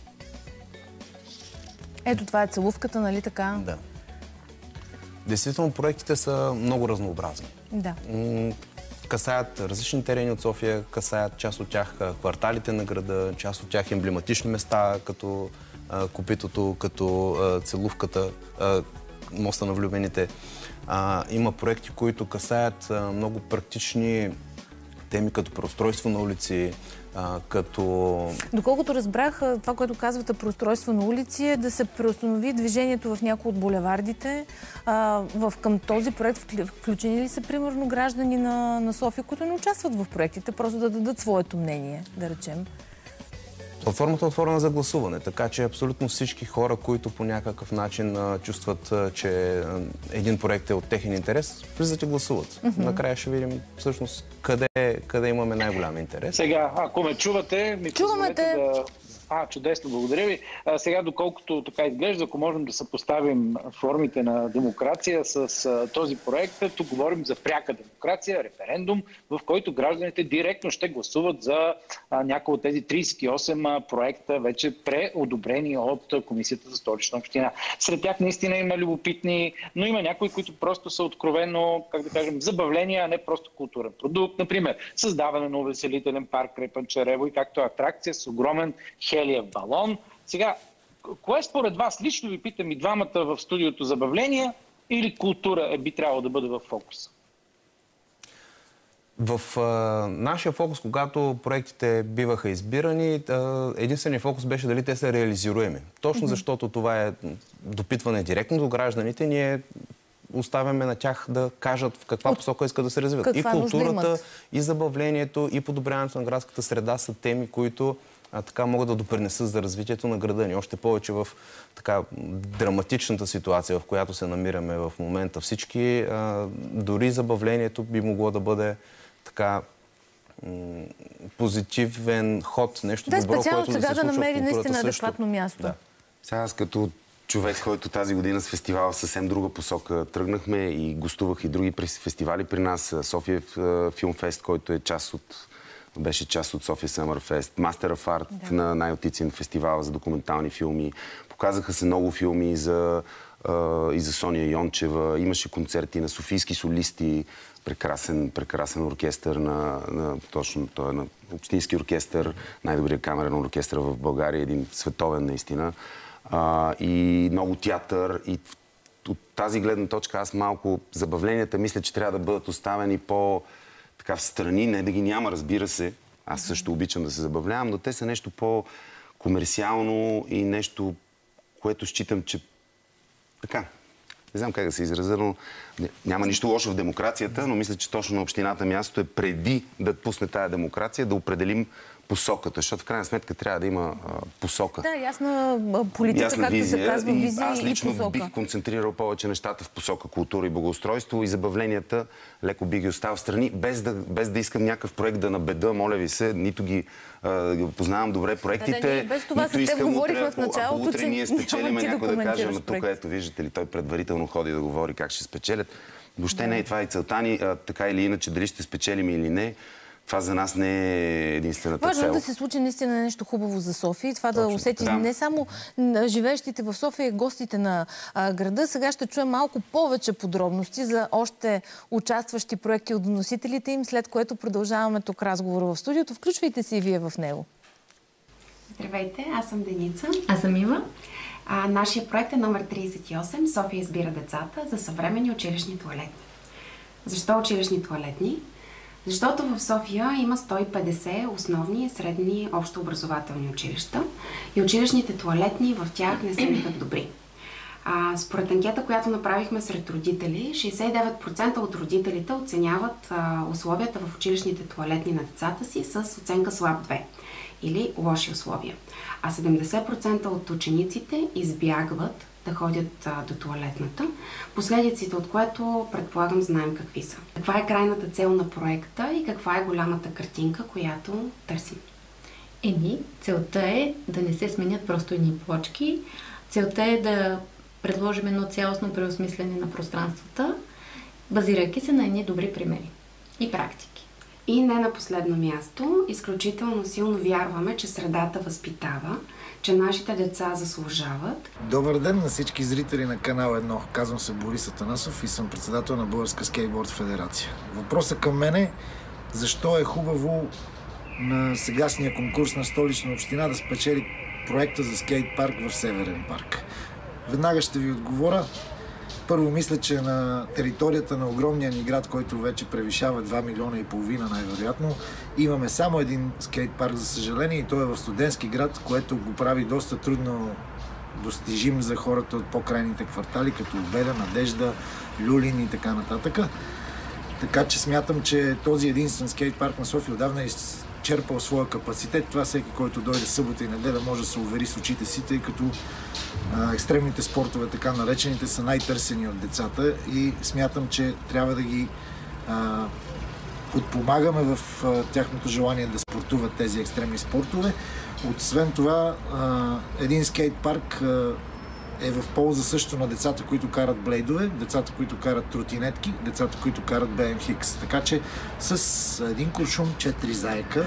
Ето това е целувката, нали така? Да. Действително, проектите са много разнообразни. Да. Касаят различни терени от София, касаят част от тях кварталите на града, част от тях емблематични места, като Копитото, като целувката, моста на влюбените. Има проекти, които касаят много практични теми, като преустройство на улици, като... Доколкото разбрах, това, което казвате преустройство на улици, е да се преустанови движението в някои от булевардите. Към този проект включени ли са, примерно, граждани на София, които не участват в проектите, просто да дадат своето мнение, да речем? Платформата е отворена за гласуване, така че абсолютно всички хора, които по някакъв начин чувстват, че един проект е от техен интерес, влизат и гласуват. Накрая ще видим всъщност къде имаме най-голям интерес. Сега, ако ме чувате, чуваме. Чудесно, благодаря ви. Сега, доколкото така изглежда, ако можем да съпоставим формите на демокрация с този проект, тук говорим за пряка демокрация, референдум, в който гражданите директно ще гласуват за някои от тези 38 проекта, вече преодобрени от Комисията за Столична община. Сред тях наистина има любопитни, но има някои, които просто са откровено, забавления, а не просто културен продукт. Например, създаване на увеселителен парк край Панчарево и както атракция с огромен хелиев балон. Сега, кое според вас, лично ви питам и двамата в студиото, забавления или култура би трябвало да бъде в фокуса? В нашия фокус, когато проектите биваха избирани, единственият фокус беше дали те са реализируеми. Точно защото това е допитване директно до гражданите, ние оставяме на тях да кажат в каква посока искат да се развиват. И културата, и забавлението, и подобряването на градската среда са теми, които така могат да допринесат за развитието на града ни. Още повече в така драматичната ситуация, в която се намираме в момента всички. Дори забавлението би могло да бъде така позитивен ход, нещо добро, което да се случва в културата също. Да, специално сега да намери наистина адекватно място. Да. Сега аз като човек, който тази година с фестивала в съвсем друга посока тръгнахме и гостувах и други фестивали при нас. София Филмфест, който беше част от София Съмърфест, Master of Art на най-отицен фестивал за документални филми. Показаха се много филми за и за Соня Йончева. Имаше концерти на софийски солисти, прекрасен оркестър точно той е на общински оркестър, най-добрият камерен оркестър в България, един световен наистина. И много театър. И от тази гледна точка аз малко забавленията мисля, че трябва да бъдат оставени така в страни, не да ги няма, разбира се. Аз също обичам да се забавлявам, но те са нещо по-комерциално и нещо, което считам, че така, не знам как да се изразя, но няма нищо лошо в демокрацията, но мисля, че точно на общината място е преди да пусне тая демокрация, да определим посоката, защото в крайна сметка трябва да има посока. Да, ясна политика, ясна както визия, се казва, визия и посока. Аз лично бих концентрирал повече нещата в посока култура и благоустройство и забавленията леко би ги оставил в страни, без да искам някакъв проект да набеда, моля ви се, нито ги познавам добре проектите. Без това с теб говорихме в началото, утре ние спечелиме, някой да каже, тук ето виждате ли, той предварително ходи да говори как ще спечелят. Въобще не е това и целта ни, така или иначе, дали ще спечелим или не. Това за нас не е единствената цел. Важно е да се случи наистина нещо хубаво за София и това да усети не само живеещите в София и гостите на града. Сега ще чуем малко повече подробности за още участващи проекти от доносителите им, след което продължаваме тук разговора в студиото. Включвайте се и вие в него. Здравейте, аз съм Деница. Аз съм Ива. Нашия проект е номер 38. София избира децата за съвременни училищни тоалетни. Защо училищни тоалетни? Защото в София има 150 основни и средни общообразователни училища и училищните тоалетни в тях не са никак добри. Според анкета, която направихме сред родители, 69% от родителите оценяват условията в училищните тоалетни на децата си с оценка слаб 2 или лоши условия. А 70% от учениците избягват да ходят до тоалетната, последиците от което, предполагам, знаем какви са. Каква е крайната цел на проекта и каква е голямата картинка, която търсим? Целта е да не се сменят просто едни плочки. Целта е да предложим едно цялостно преосмислене на пространствата, базирайки се на едни добри примери и практики. И не на последно място, изключително силно вярваме, че средата възпитава, че нашите деца заслужават. Добър ден на всички зрители на канал 1. Казвам се Борис Атанасов и съм председател на Българска скейтборд федерация. Въпросът към мен е защо е хубаво на сегашния конкурс на Столична община да спечели проекта за скейт парк в Северен парк. Веднага ще ви отговоря. Първо, мисля, че на територията на огромния ни град, който вече превишава 2,5 милиона най-вероятно, имаме само един скейт парк, за съжаление, и той е в студентски град, което го прави доста трудно достижим за хората от по-крайните квартали, като Обеля, Надежда, Люлин и така нататък. Така че смятам, че този единствен скейт парк на София отдавна е изчерпал своя капацитет. Това всеки, който дойде събота и неделя, може да се увери с очите си, тъй като екстремните спортове, така наречените, са най-търсени от децата и смятам, че трябва да ги подпомагаме в тяхното желание да спортуват тези екстремни спортове. Освен това, един скейт парк е в полза също на децата, които карат блейдове, децата, които карат тротинетки, децата, които карат BMX. Така че с един куршум 4 заека.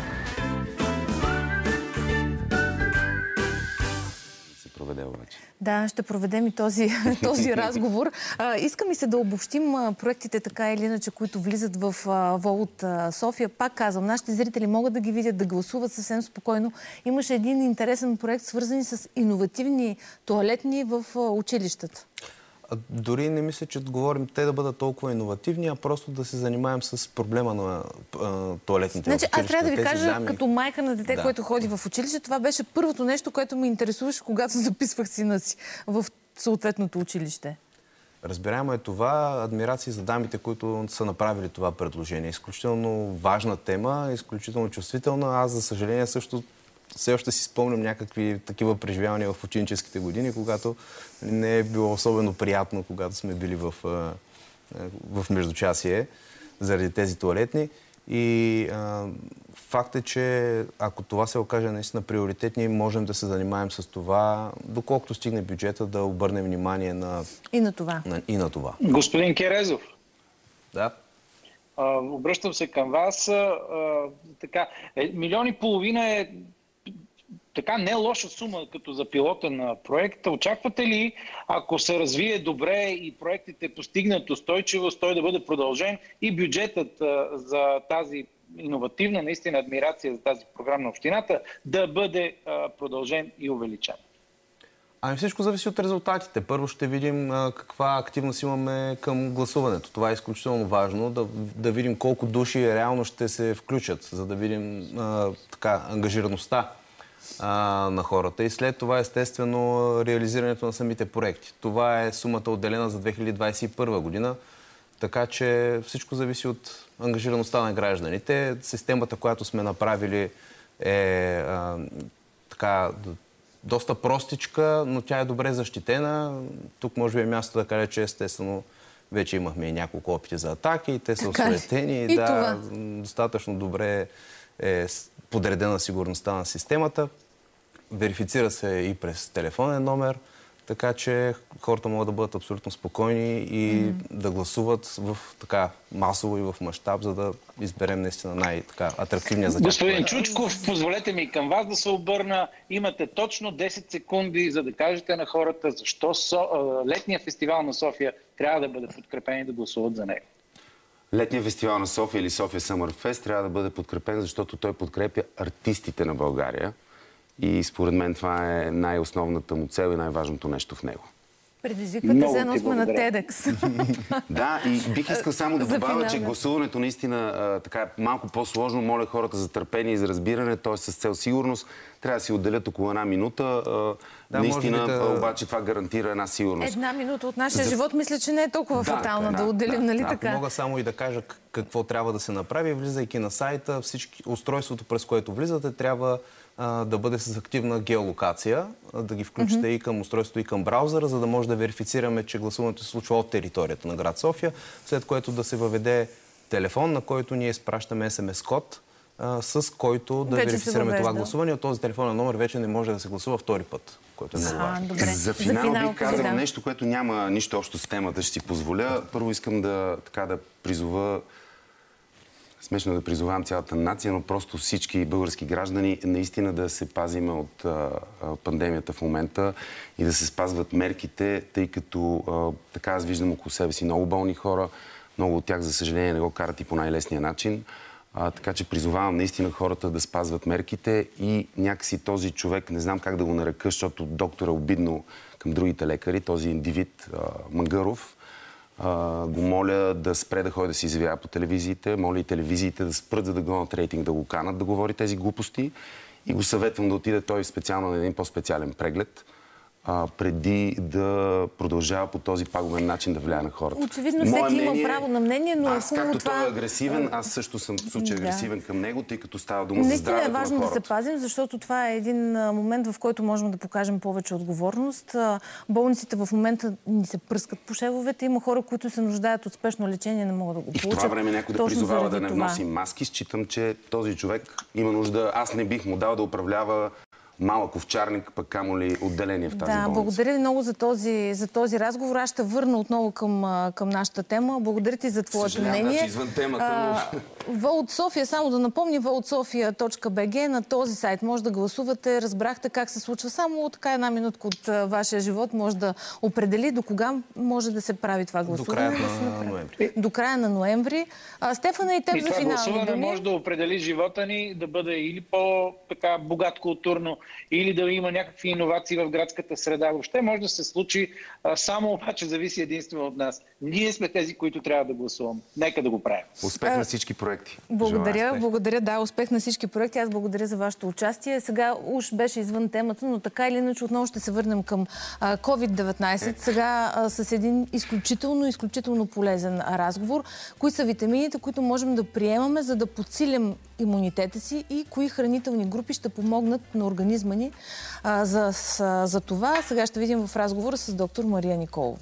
Да, ще проведем и този разговор. Иска ми се да обобщим проектите така или иначе, които влизат в ВОЛ София. Пак казвам, нашите зрители могат да ги видят, да гласуват съвсем спокойно. Имаше един интересен проект, свързан с иновативни тоалетни в училищата. Дори не мисля, че говорим те да бъдат толкова иновативни, а просто да се занимаем с проблема на тоалетните в училища. Аз трябва да ви кажа, като майка на дете, което ходи в училище, това беше първото нещо, което ме интересуваше, когато записвах сина си в съответното училище. Разбираемо е това. Адмирации за дамите, които са направили това предложение. Изключително важна тема, изключително чувствителна. Аз, за съжаление, също все още си спомням някакви такива преживявания в ученическите години, когато не е било особено приятно, когато сме били в междучасие заради тези тоалетни. И факт е, че ако това се окаже наистина приоритетни, можем да се занимаем с това, доколкото стигне бюджета, да обърнем внимание на... И на това. Господин Керезов. Да. Обръщам се към вас. Така, 1,5 милиона е така не лоша сума като за пилотен проект. Очаквате ли, ако се развие добре и проектите постигнат устойчивост, той да бъде продължен и бюджетът за тази иновативна, наистина адмирация за тази програма на общината, да бъде продължен и увеличен? Ами всичко зависи от резултатите. Първо ще видим каква активност имаме към гласуването. Това е изключително важно, да видим колко души реално ще се включат, за да видим ангажираността на хората. И след това, естествено, реализирането на самите проекти. Това е сумата отделена за 2021 година, така че всичко зависи от ангажираността на гражданите. Системата, която сме направили, е доста простичка, но тя е добре защитена. Тук може би е място да кажа, че естествено вече имахме и няколко опити за атаки, те са осуетени. Да, достатъчно добре е подредена сигурността на системата. Верифицира се и през телефонен номер, така че хората могат да бъдат абсолютно спокойни и да гласуват в масово и в мащаб, за да изберем наистина най-атрактивния за тях. Господин Чучков, позволете ми към вас да се обърна. Имате точно 10 секунди, за да кажете на хората защо летния фестивал на София трябва да бъде подкрепен и да гласуват за него. Летния фестивал на София или София Summer Fest трябва да бъде подкрепен, защото той подкрепя артистите на България. И според мен това е най-основната му цел и най-важното нещо в него. Предизвиквате се, но сме на TEDx. Да, и бих искал само да добавя, че гласуването наистина е малко по-сложно. Моля хората за търпение и за разбиране, т.е. с цел сигурност. Трябва да си отделят около 1 минута. Наистина, обаче това гарантира една сигурност. 1 минута от нашия живот, мисля, че не е толкова фатална да отделим, нали така? Ако мога само и да кажа какво трябва да се направи, влизайки на сайта, устройството, през което влизате, трябва да бъде с активна геолокация, да ги включите и към устройството, и към браузъра, за да може да верифицираме, че гласуването се случва от територията на град София, след което да се въведе телефон, на който ние изпращаме SMS-код, с който да верифицираме това гласуване. От този телефонен номер вече не може да се гласува втори път, който е много важно. За финал бих казал нещо, което няма нищо общо с темата, ще си позволя. Първо искам да призова, смешно да призовавам цялата нация, но просто всички български граждани наистина да се пазиме от пандемията в момента и да се спазват мерките, тъй като аз виждам около себе си много болни хора, много от тях, за съжаление, не го карат и по най-лесния начин. Така че призовавам наистина хората да спазват мерките и някакси този човек, не знам как да го нарека, защото доктор е обидно към другите лекари, този индивид Мангаров, го моля да спре да ходи да се изявява по телевизиите, моля и телевизиите да спрат, за да гонят рейтинг, да го канат да говори тези глупости и го съветвам да отиде той специално на един по-специален преглед, преди да продължава по този пагубен начин да влияе на хората. Очевидно всеки има право на мнение, но както той е агресивен, аз също съм в случай агресивен към него, тъй като става дума за здравето на хората. Наистина е важно да се пазим, защото това е един момент, в който можем да покажем повече отговорност. Болниците в момента ни се пръскат по шевовете. Има хора, които се нуждаят от спешно лечение, не могат да го получат. И в това време някой да призовава да не носи маски. Считам, че този човек има нужда. Аз не бих му дал да управлява малък овчарник, пък камо ли отделение в тази болница. Благодаря ви много за този разговор. Аз ще върна отново към нашата тема. Благодаря ти за твоето мнение. Че извън темата, Vote Sofia, само да напомня, votesofia.bg, на този сайт може да гласувате. Разбрахте как се случва. Само така 1 минутка от вашия живот може да определи до кога може да се прави това гласуване. До края на ноември. До края на ноември. Стефана, и теб за финални думи. Това гласуване може да определи живота ни, да бъде или по-богат културно, или да има някакви иновации в градската среда. Въобще може да се случи, само обаче зависи единствено от нас. Ние сме тези, които трябва да гласуваме. Нека да го правим. Успех на всички проекти. Благодаря. Да, успех на всички проекти. Аз благодаря за вашето участие. Сега уж беше извън темата, но така или иначе отново ще се върнем към COVID-19. Сега с един изключително полезен разговор. Кои са витамините, които можем да приемаме, за да подсилим имунитета си и кои хранителни групи ще помогнат на организма ни за това. Сега ще видим в разговора с доктор Мария Николова.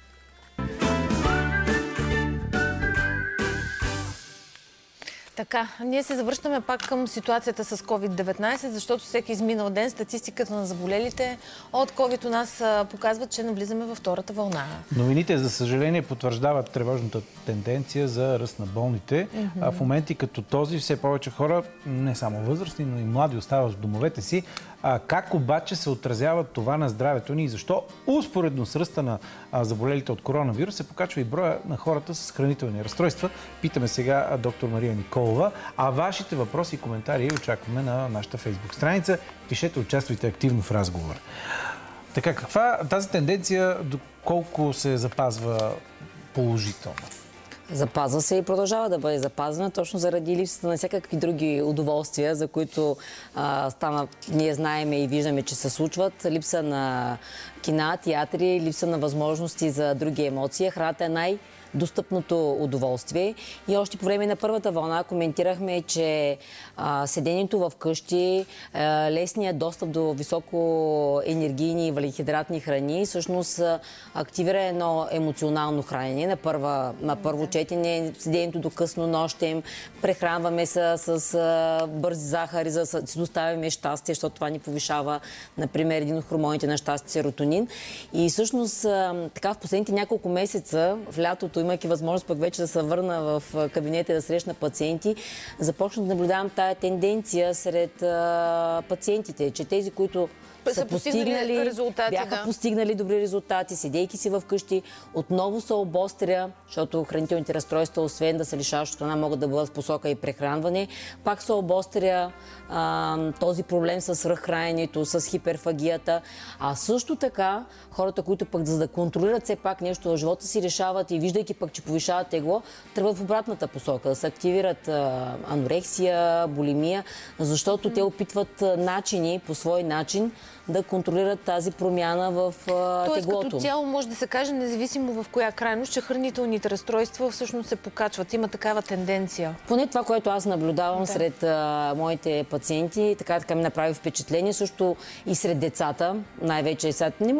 Така, ние се завръщаме пак към ситуацията с COVID-19, защото всеки изминал ден статистиката на заболелите от COVID у нас показват, че навлизаме във втората вълна. Новините, за съжаление, потвърждават тревожната тенденция за ръст на болните. В моменти като този все повече хора, не само възрастни, но и млади, остават в домовете си. Как обаче се отразява това на здравето ни и защо успоредно с ръста на заболелите от коронавирус се покачва и броя на хората с хранителни разстройства? Питаме сега доктор Мария Николова. А вашите въпроси и коментари очакваме на нашата фейсбук страница. Пишете, участвайте активно в разговора. Така, каква тази тенденция, доколко се запазва положително? Запазва се и продължава да бъде запазена, точно заради липсата на всякакви други удоволствия, за които ние знаем и виждаме, че се случват. Липса на кина, театри, липса на възможности за други емоции. Храната е най-достъпното удоволствие. И още по време на първата вълна коментирахме, че седението в къщи, лесният достъп до високо енергийни и въглехидратни храни всъщност активира едно емоционално хранене. На първо четене, седението до късно нощем, прехранваме се с бързи захари, за да си доставяме щастие, защото това ни повишава, например, един от хормоните на щастие, серотонин. И всъщност така в последните няколко месеца, в лятото, имайки възможност пък вече да се върна в кабинета да срещна пациенти, започнах да наблюдавам тая тенденция сред пациентите, че тези, които са постигнали резултати, бяха постигнали добри резултати, седейки си в къщи, отново се обостря, защото хранителните разстройства, освен да се лишават от храна, могат да бъдат в посока и прехранване, пак се обостря този проблем с свръххраненето, с хиперфагията. А също така, хората, които пък за да контролират все пак нещо в живота си, решават и виждайки пък, че повишават тегло, тръгват в обратната посока, да се активират анорексия, булимия, защото те опитват начини, по свой начин, да контролират тази промяна в теглото. Тоест, като цяло може да се каже, независимо в коя крайност, че хранителните разстройства всъщност се покачват. Има такава тенденция. Поне това, което аз наблюдавам сред моите пациенти, така ми направи впечатление, също и сред децата, най-вече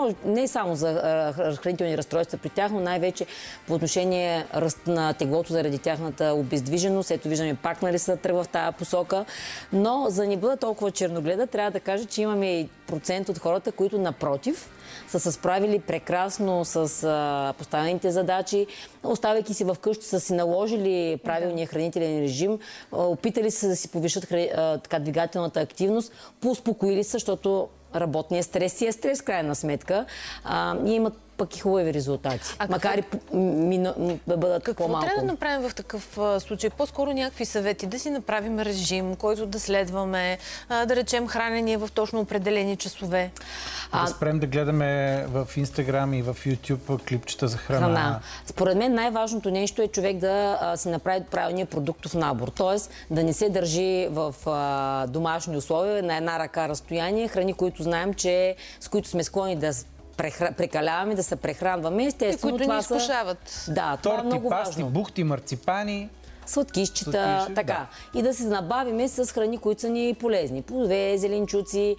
не само за хранителни разстройства при тях, но най-вече по отношение ръст на теглото заради тяхната обездвиженост. Ето виждаме пак се тръгва в тази посока. Но за да не бъда толкова черногледа, трябва да кажа, че имаме и процент от хората, които напротив са се справили прекрасно с поставените задачи, оставайки си вкъщи, са си наложили правилния хранителен режим, опитали се да си повишат двигателната активност, поуспокоили се, защото работният стрес си е стрес, крайна сметка, и имат пък и хубави резултати. Макар и да бъдат по-малко. Какво трябва да направим в такъв случай? По-скоро някакви съвети. Да си направим режим, който да следваме, да речем хранение в точно определени часове. Да спрем да гледаме в Инстаграм и в Ютуб клипчета за храна. Според мен най-важното нещо е човек да си направи правилния продуктов набор. Тоест да не се държи в домашни условия, на една ръка разстояние, храни, които знаем, с които сме склонни да прекаляваме, да се прехранваме. Естествено, които ни изкушават. Да, това е много важно. Торти, пасти, бухти, марципани. Сладкищета, така. Да. И да се набавиме с храни, които са ни полезни. Плодове, зеленчуци,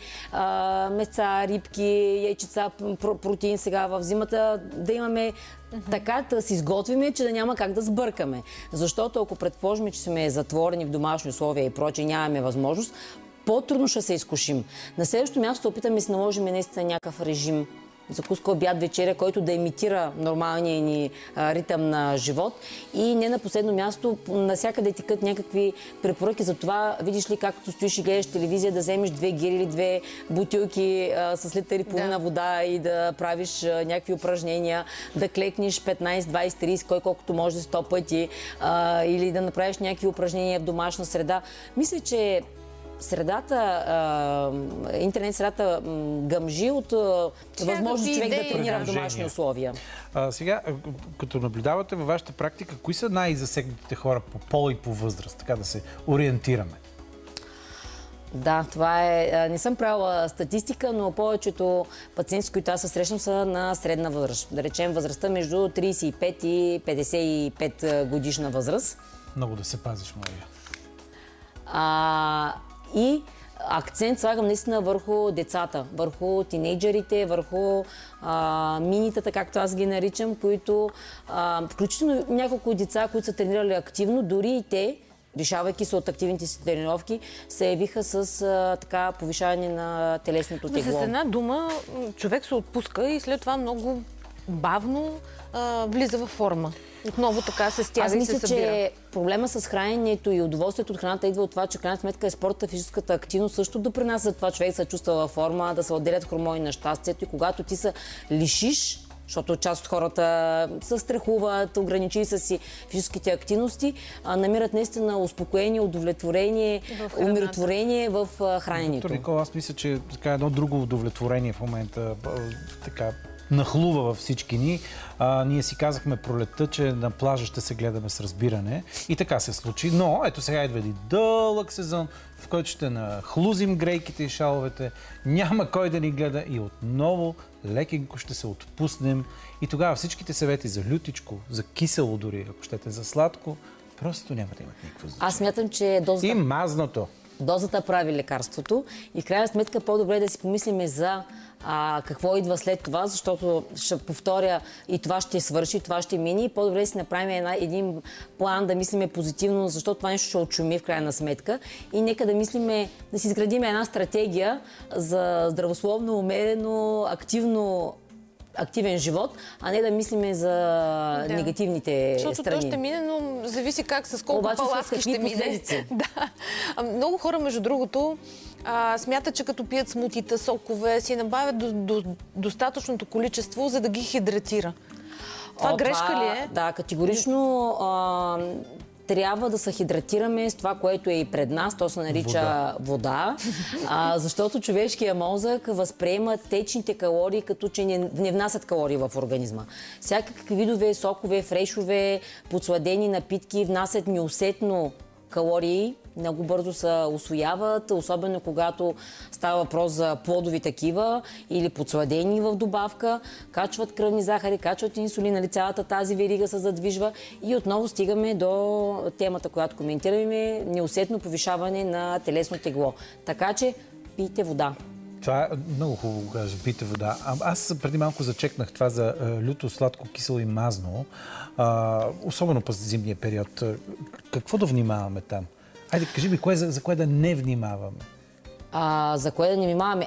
месца, рибки, яйчеца, протеин сега в зимата. Да имаме така да се изготвиме, че да няма как да сбъркаме. Защото ако предположим, че сме затворени в домашни условия и прочее, нямаме възможност, по-трудно ще се изкушим. На следващото място опитаме да си наложим наистина някакъв режим. Закуска, обяд, вечеря, който да имитира нормалния ни ритъм на живот. И не на последно място, насякъде текат някакви препоръки за това, видиш ли, както стоиш и гледаш телевизия, да вземеш 2 гири или 2 бутилки с литър и половина вода и да правиш някакви упражнения, да клекнеш 15, 20, 30, кой колкото може 100 пъти, или да направиш някакви упражнения в домашна среда. Мисля, че интернет средата гъмжи от възможност човек да тренира в домашни условия. Сега, като наблюдавате във вашата практика, кои са най-засегнатите хора по пол и по възраст, така да се ориентираме? Да, това е. Не съм правила статистика, но повечето пациенти, с които аз се срещам, са на средна възраст. Да речем възрастта между 35 и 55 годишна възраст. Много да се пазиш, Мария. И акцент слагам наистина върху децата, върху тинейджерите, върху минитата, както аз ги наричам, които, включително няколко деца, които са тренирали активно, дори и те, решавайки се от активните си тренировки, се явиха с повишаване на телесното тегло. С една дума човек се отпуска и след това много бавно влиза във форма. Отново така се стяга и се събира. Аз мисля, че проблема с храненето и удоволствието от храната идва от това, че в крайна сметка е спорта, физическата активност също допринася за това човек се чувства във форма, да се отделят хормони на щастието и когато ти се лишиш, защото част от хората се страхуват, ограничили са си физическите активности, намират наистина успокоение, удовлетворение, умиротворение в храненето. Доктор Никола, аз мисля, че така едно друго удовлетворение в момента така нахлува във всички ни. Ние си казахме пролетта, че на плажа ще се гледаме с разбиране. И така се случи. Но ето сега идва един дълъг сезон, в който ще нахлузим грейките и шаловете. Няма кой да ни гледа и отново лекенко ще се отпуснем. И тогава всичките съвети за лютичко, за кисело дори, ако щете за сладко, просто няма да имат никакво значение. Аз смятам, че И мазното. Дозата прави лекарството и в крайна сметка по-добре е да си помислиме за какво идва след това, защото ще повторя и това ще свърши, и това ще мине и по-добре да си направим един план, да мислиме позитивно, защото това нещо ще отшуми в крайна сметка и нека да мислиме, да си изградим една стратегия за здравословно, умерено, активен живот, а не да мислиме за негативните страни. Защото то ще мине, но зависи как, с колко паласки ще мине. Да. Много хора, между другото, смятат, че като пият смутита, сокове, си набавят достатъчното количество, за да ги хидратира. Това грешка ли е? Да, категорично трябва да се хидратираме с това, което е и пред нас. То се нарича вода. Защото човешкият мозък възприема течните калории, като че не внасят калории в организма. Всякакви видове сокове, фрешове, подсладени напитки внасят неусетно калории, много бързо се усвояват, особено когато става въпрос за плодови такива или подсладени в добавка, качват кръвни захари, качват инсулин, нали, цялата тази верига се задвижва и отново стигаме до темата, която коментираме, неусетно повишаване на телесно тегло. Така че пийте вода. Това е много хубаво го кажа, пийте вода. Аз преди малко зачекнах това за люто, сладко, кисело и мазно, особено през зимния период. Какво да внимаваме там? Айде, кажи ми, за кое да не внимаваме? За кое да не внимаваме?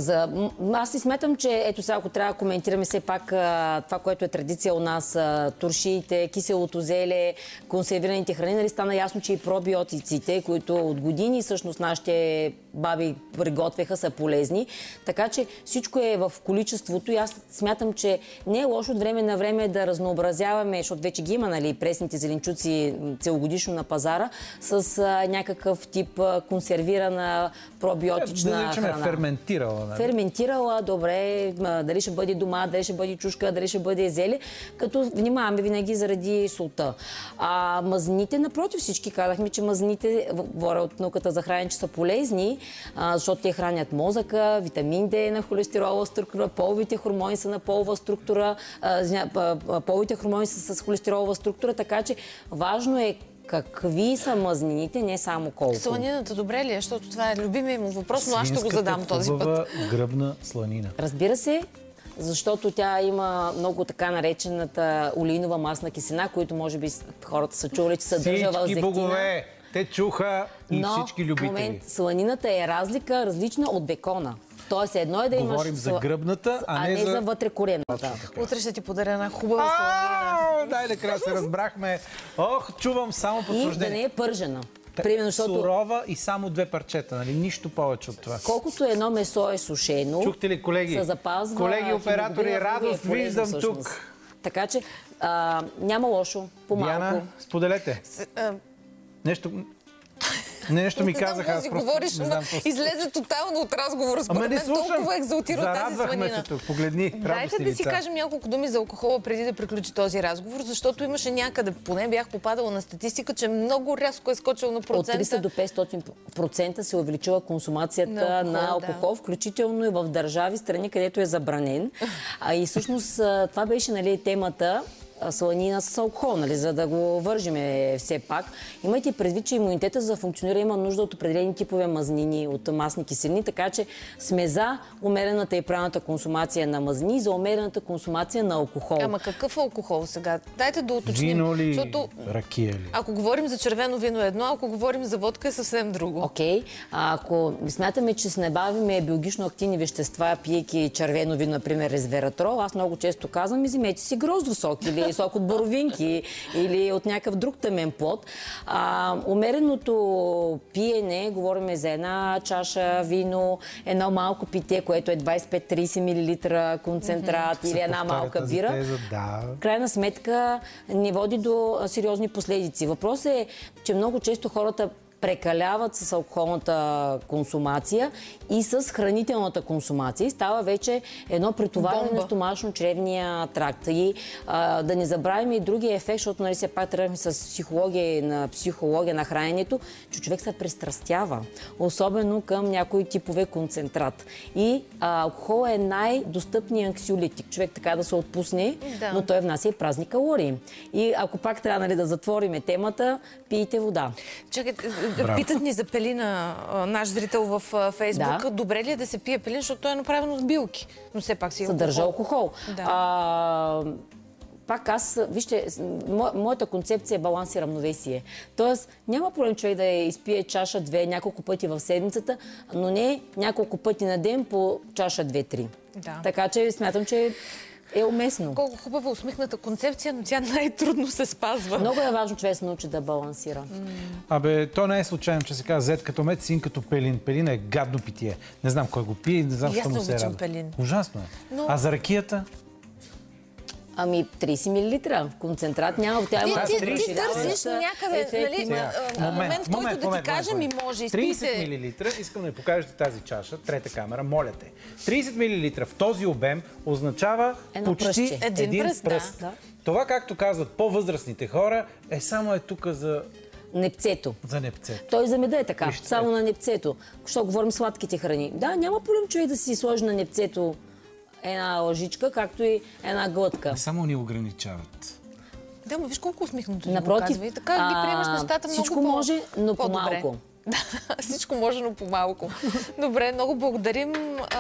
Аз си сметам, че ето сега, ако трябва да коментираме все пак това, което е традиция у нас, туршиите, киселото зеле, консервираните храни, нали стана ясно, че и пробиотиците, които от години всъщност нашите баби приготвяха, са полезни. Така че всичко е в количеството и аз смятам, че не е лошо от време на време да разнообразяваме, защото вече ги има, нали, пресните зеленчуци целогодишно на пазара, с някакъв тип консервирана пробиотична храна. Ферментирала. Нали? Ферментирала, добре, дали ще бъде дома, дали ще бъде чушка, дали ще бъде зеле, като внимаваме винаги заради солта. Мазнините, напротив, всички казахме, че мазнините, говоря от науката за хранене, че са полезни, защото те хранят мозъка, витамин D на холестеролова структура, половите хормони са на полова структура, половите хормони са с холестеролова структура, така че важно е какви са мазнините, не само колко. Сланината добре ли е? Защото това е любимия му въпрос, но аз ще го задам този път. Свинската гръбна сланина. Разбира се, защото тя има много така наречената олеинова масна киселина, които може би хората са чули, че съдържа в зехтина. Всички богове, те чуха и всички любители. Но в момент сланината е различна от бекона. Тоест едно е да имаш... Говорим за гръбната, а не за вътрекорената. Утре ще ти подаря една хубава сланина. Дай накрая се разбрахме. Ох, чувам само потвърждение. И да не е пържена. Примерно, защото... Сурова и само 2 парчета, нали? Нищо повече от това. Колкото едно месо е сушено, чухте ли, колеги? се запазва... Колеги, оператори, радост виждам тук. Така че няма лошо, по-малко. Диана, споделете. Нещо ми казаха, аз просто говориш, не знам какво. Излезе тотално от разговора. Според мен толкова екзалтира тази сланина. Тук. Погледни, дайте да си кажем няколко думи за алкохола преди да приключи този разговор, защото имаше някъде, поне бях попадала на статистика, че много рязко е скочил на процента. От 300 до 500% се увеличила консумацията на алкохол, включително и в държави, страни, където е забранен. И всъщност това беше, нали, темата. сланина с алкохол, нали, за да го вържиме все пак. Имайте предвид, че имунитета за да функционира има нужда от определени типове мазнини, от масни киселини, така че сме за умерената и правилната консумация на мазнини и за умерената консумация на алкохол. Ама какъв алкохол сега? Дайте да уточним. Вино ли, защото, ракия ли? ако говорим за червено вино е едно, ако говорим за водка е съвсем друго. Окей. Ако смятаме, че се набавиме биологично активни вещества, пиейки червено вино, например резвератрол, аз много често казвам, вземете си гроздов сок или сок от боровинки или от някакъв друг тъмен плод. Умереното пиене, говорим за една чаша вино, едно малко питие, което е 25-30 мл концентрат или една малка бира. В крайна сметка не води до сериозни последици. Въпросът е, че много често хората прекаляват с алкохолната консумация и с хранителната консумация. И става вече едно претоварване на стомашно-чревния тракт. И да не забравим и другия ефект, защото нали, все пак тръгнахме с психология на храненето, че човек се пристрастява. Особено към някои типове концентрат. И алкохол е най-достъпният анксиолитик. Човек така да се отпусне, но той внася и празни калории. И ако пак трябва нали, да затвориме темата, пийте вода. Чакайте, питат ни за пелина наш зрител в Фейсбук. Да. Добре ли е да се пие пелин, защото той е направено с билки, но все пак си съдържа алкохол. Да. Пак вижте, моята концепция е баланс и равновесие. Тоест, няма проблем човек да изпие чаша 2 няколко пъти в седмицата, но не няколко пъти на ден по чаша 2-3. Да. Така че смятам, че е уместно. Колко хубава усмихната концепция, но тя най-трудно се спазва. Много е важно човек да се научи да балансира. То не е случайно, че се казва зет като мед, син като пелин. Пелин е гадно питие. Не знам кой го пие, не знам защо му се радва. Ужасно е. Но... А за ракията? 30 мл. Концентрат няма. Ти търсиш някъде, момент, в който да ти кажем и може. 30 мл, искам да ми покажете тази чаша, трета камера, моля те. 30 мл в този обем означава почти един пръст. Да. Това, както казват по-възрастните хора, е само тук за... Непцето. За непцето. Той за меда е така, само на непцето. Защото говорим сладките храни. Да, няма проблем човек да си сложи на непцето една лъжичка, както и една глътка. Само ни ограничават. Да, но виж колко усмихнато ни го казва. И така ги приемаш нещата много всичко може, но по-малко. Всичко може, но по-малко. Добре, много благодарим.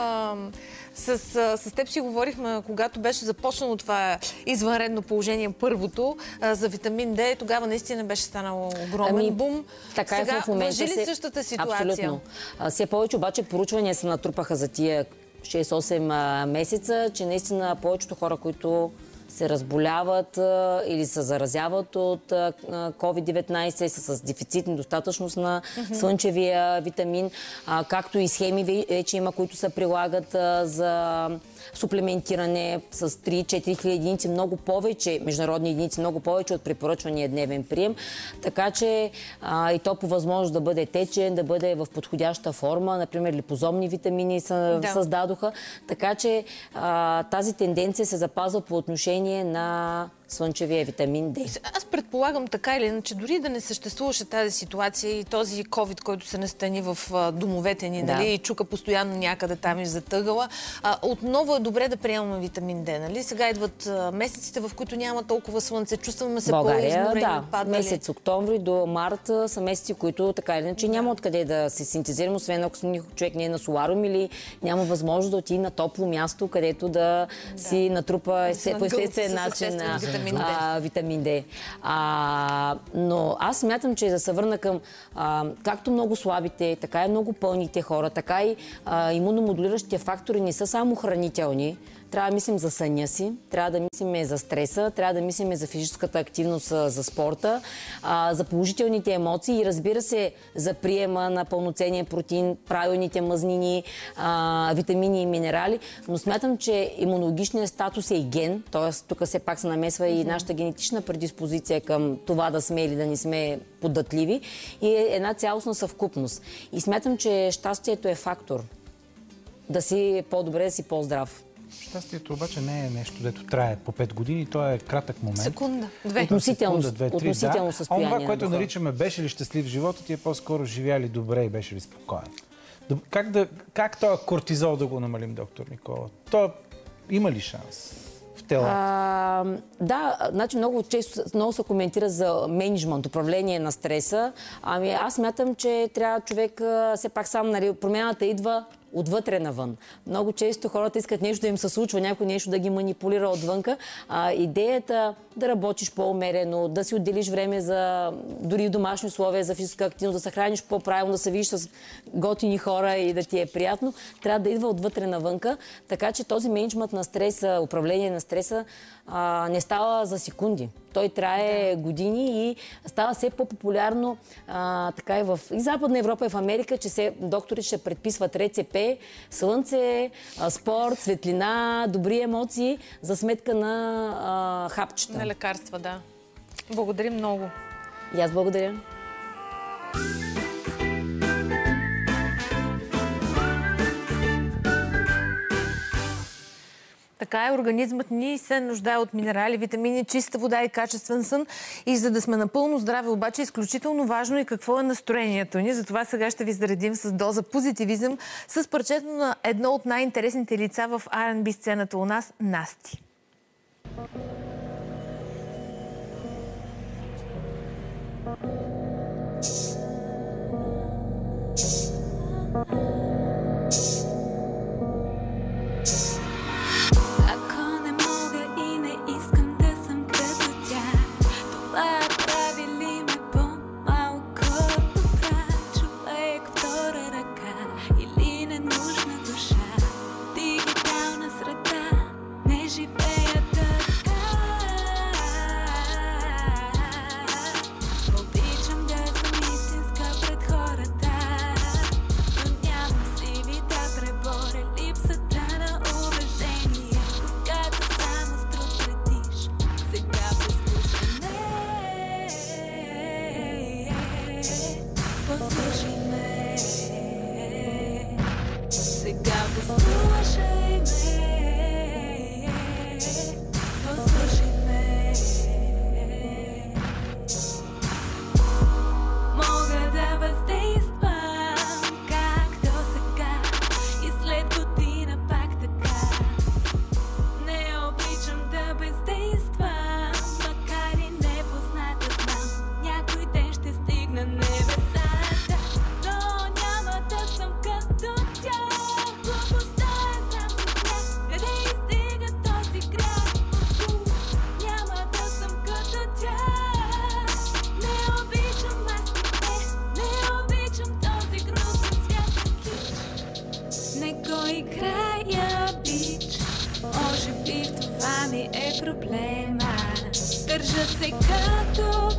С теб си говорихме, когато беше започнало това извънредно положение, първото, за витамин Д. Тогава наистина беше станало огромен бум. Така сега е в момента. Важи ли същата ситуация? Абсолютно. Все повече обаче поручвания се натрупаха за тия 6-8 месеца, че наистина повечето хора, които се разболяват или се заразяват от COVID-19, са с дефицит, недостатъчност на слънчевия витамин, както и схеми вече има, които се прилагат за суплементиране с 3-4 хиляди единици, много повече, международни единици, много повече от препоръчвания дневен прием. Така че и то по възможност да бъде течен, да бъде в подходяща форма. Например, липозомни витамини се създадоха. Така че тази тенденция се запазва по отношение на слънчевия витамин Д. Аз предполагам така или иначе, дори да не съществуваше тази ситуация и този COVID, който се настани в домовете ни, нали, и чука постоянно някъде там и затъгала, отново е добре да приемаме витамин Д, нали? Сега идват месеците, в които няма толкова слънце, чувстваме се по-изморени, паднали. Месец октомври до март са месеци, които така или иначе няма откъде да се синтезираме, освен ако човек не е на соларум или няма възможност да отиде на топло място, където да си натрупа по естествен начин витамин Д. Но аз смятам, че да се върна към както много слабите, така и много пълните хора, така и имуномодулиращите фактори не са само хранителни. Трябва да мислим за съня си, трябва да мислим за стреса, трябва да мислим за физическата активност, за спорта, за положителните емоции и разбира се за приема на пълноценен протеин, правилните мазнини, витамини и минерали. Но смятам, че имунологичният статус е и ген, т.е. тук все пак се намесва и нашата генетична предиспозиция към това да сме или да не сме податливи и е една цялостна съвкупност. И смятам, че щастието е фактор. Да си по-добре, да си по-здрав. Щастието обаче не е нещо, дето трае по 5 години, то е кратък момент. Секунда, 2. Относително състояние. Това, което наричаме беше ли щастлив в живота ти, е по-скоро живя ли добре и беше ли спокоен. Как този кортизол да го намалим, доктор Никола? То има ли шанс? в телата? Да, значи много се коментира за мениджмънт, управление на стреса. Ами аз смятам, че трябва човек все пак сам, нали, промяната идва отвътре навън. Много често хората искат нещо да им се случва, някой нещо да ги манипулира отвънка. Идеята да работиш по-умерено, да си отделиш време за дори в домашни условия, за физическа активност, да се храниш по-правилно, да се видиш с готини хора и да ти е приятно, трябва да идва отвътре навънка. Така че този мениджмънт на стреса, управление на стреса не става за секунди. Той трае години и става все по-популярно така и в Западна Европа и в Америка, че доктори ще предписват РЦП, слънце, спорт, светлина, добри емоции за сметка на хапчета. На лекарства, да. Благодарим много. И аз благодаря. Така е, организмът ни се нуждае от минерали, витамини, чиста вода и качествен сън. И за да сме напълно здрави, обаче, изключително важно и какво е настроението ни. Затова сега ще ви заредим с доза позитивизъм с парчето на едно от най-интересните лица в R&B сцената у нас – Насти. Държа се като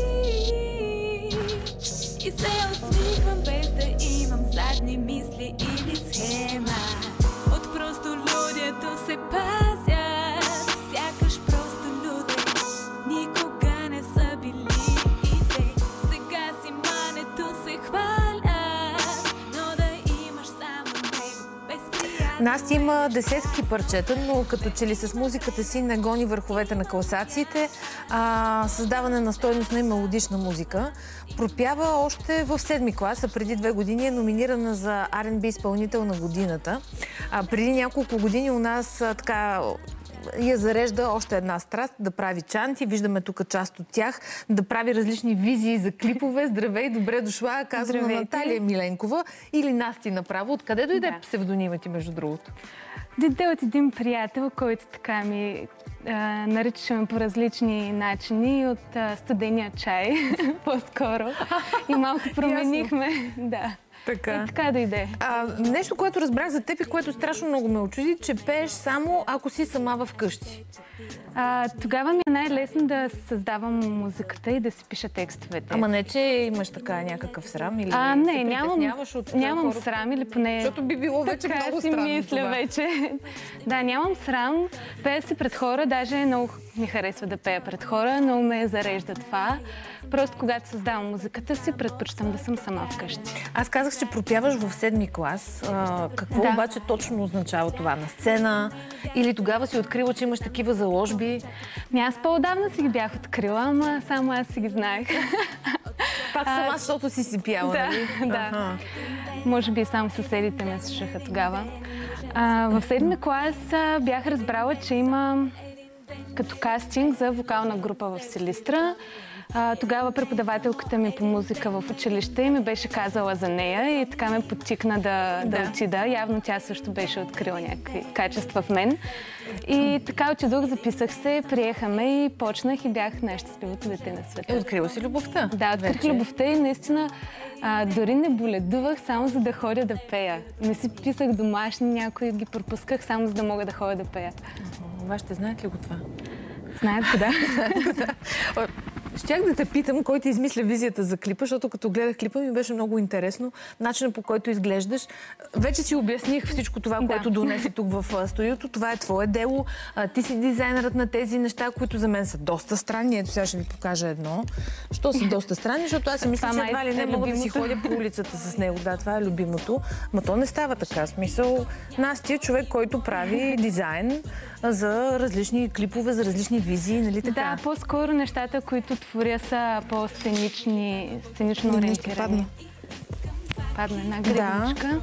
пич и се усмихвам без да имам задни мисли или схема. От просто людето се пазя, сякаш просто люде никога не са били и те. Сега си мането се хвалят, но да имаш само него безприятно. Насти има десетки парчета, но като че ли с музиката си не гони върховете на класациите, създаване на стойностна и мелодична музика. Пропява още в 7-ми клас, а преди 2 години е номинирана за R&B изпълнител на годината. Преди няколко години у нас така я зарежда още една страст, да прави чанти. Виждаме тук част от тях, да прави различни визии за клипове. Здравей, добре дошла, казвам на Наталия Миленкова или Насти направо. Откъде дойде псевдонимът ти, между другото? Дойде от един приятел, който така ми наричаше ме по различни начини, от студения чай по-скоро. И малко променихме. Да. Така. И така дойде. Нещо, което разбрах за теб и което страшно много ме очуди, че пееш само ако си сама вкъщи. Тогава ми е най-лесно да създавам музиката и да си пиша текстовете. Ама не, че имаш така някакъв срам или не, нямам срам или поне... Защото би било вече много странно. Така си мисля вече. Да, нямам срам. Пея си пред хора, даже много ми харесва да пея пред хора, много ме зарежда това. Просто когато създавам музиката си, предпочитам да съм сама вкъщи. Аз казах, че пропяваш в 7-ми клас. Какво обаче точно означава това? На сцена? Или тогава си открила, че имаш такива заложби? Аз по-отдавна си ги бях открила, ама само аз си ги знаех. Пак сама, защото си пяла, нали? Да. Може би само съседите ме слушаха тогава. В 7-ми клас бях разбрала, че има като кастинг за вокална група в Силистра. Тогава преподавателката ми по музика в училище ми беше казала за нея и така ме подтикна да отида. Явно тя също беше открила някакви качества в мен. И така отидох, записах се, приеха ме и почнах и бях най-щастливото дете на света. Открила си любовта? Да, открих любовта и наистина дори не боледувах само за да ходя да пея. Не си писах домашни, някои ги пропусках само за да мога да ходя да пея. Вашите знаят ли го това? Знаят го, да. Щях да те питам, кой ти измисля визията за клипа, защото като гледах клипа ми беше много интересно. Начинът, по който изглеждаш. Вече си обясних всичко това, което донеси тук в студиото. Това е твое дело. Ти си дизайнерът на тези неща, които за мен са доста странни. Ето сега ще ви покажа едно. Що са доста странни? Защото аз си мисля, че едва ли не мога да си ходя по улицата с него. Да, това е любимото. Ма то не става така. Смисъл, Настя е човек, който прави дизайн за различни клипове, за различни визии, нали така? Да, по-скоро нещата, които творя, са по-сценично ориентирани. Падна една гривничка.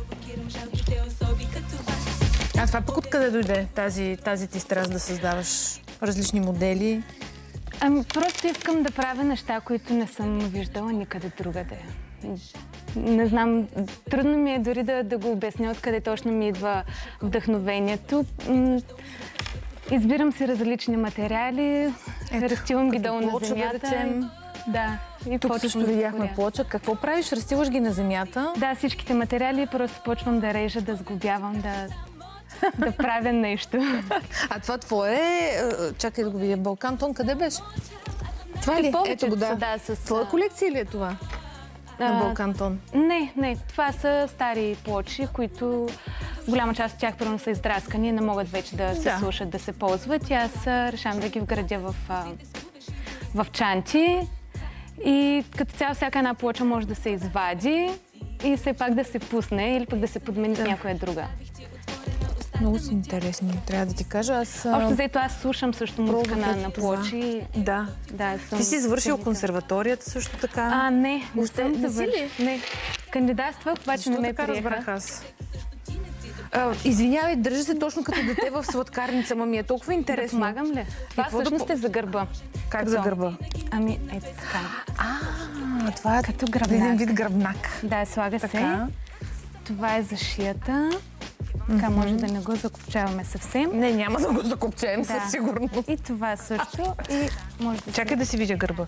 А това пък откъде дойде тази ти страст да създаваш различни модели? Просто искам да правя неща, които не съм виждала никъде другаде. Не знам, трудно ми е дори да го обясня откъде точно ми идва вдъхновението. Избирам си различни материали, разстилам ги долу на земята. Да. И тук също видяхме плоча. Какво правиш? Разстилаш ги на земята? Да, всичките материали просто почвам да режа, да сглобявам, да правя нещо. А това твое, чакай да го видя, Балкантон, къде беше? Това ли? Ето го, да. Твоя колекция ли е това? На Балкантон? Не. Това са стари плочи, които голяма част от тях първо са издраскани, не могат вече да се слушат, да се ползват. И аз решавам да ги вградя в чанти. И като цяло всяка една плоча може да се извади и все пак да се пусне или пък да се подмени с някоя друга. Много са интересни, трябва да ти кажа. Общо взето аз слушам също музика на плочи. Да. Ти си завършил консерваторията също така? Не съм завършил. Не. Кандидатствах, обаче не ме приеха. Извинявай, държа се точно като дете в сладкарница, ма ми е толкова интересно. Да помагам ли? Това всъщност е за гърба. Как за гърба? Ето така. Това е като гръбнак. Един вид гръбнак. Да, слага се. Това е за шията. Така може да не го закопчаваме съвсем. Не, няма да го закопчаем със сигурност. И това също. И може да чакай да си видя гърба.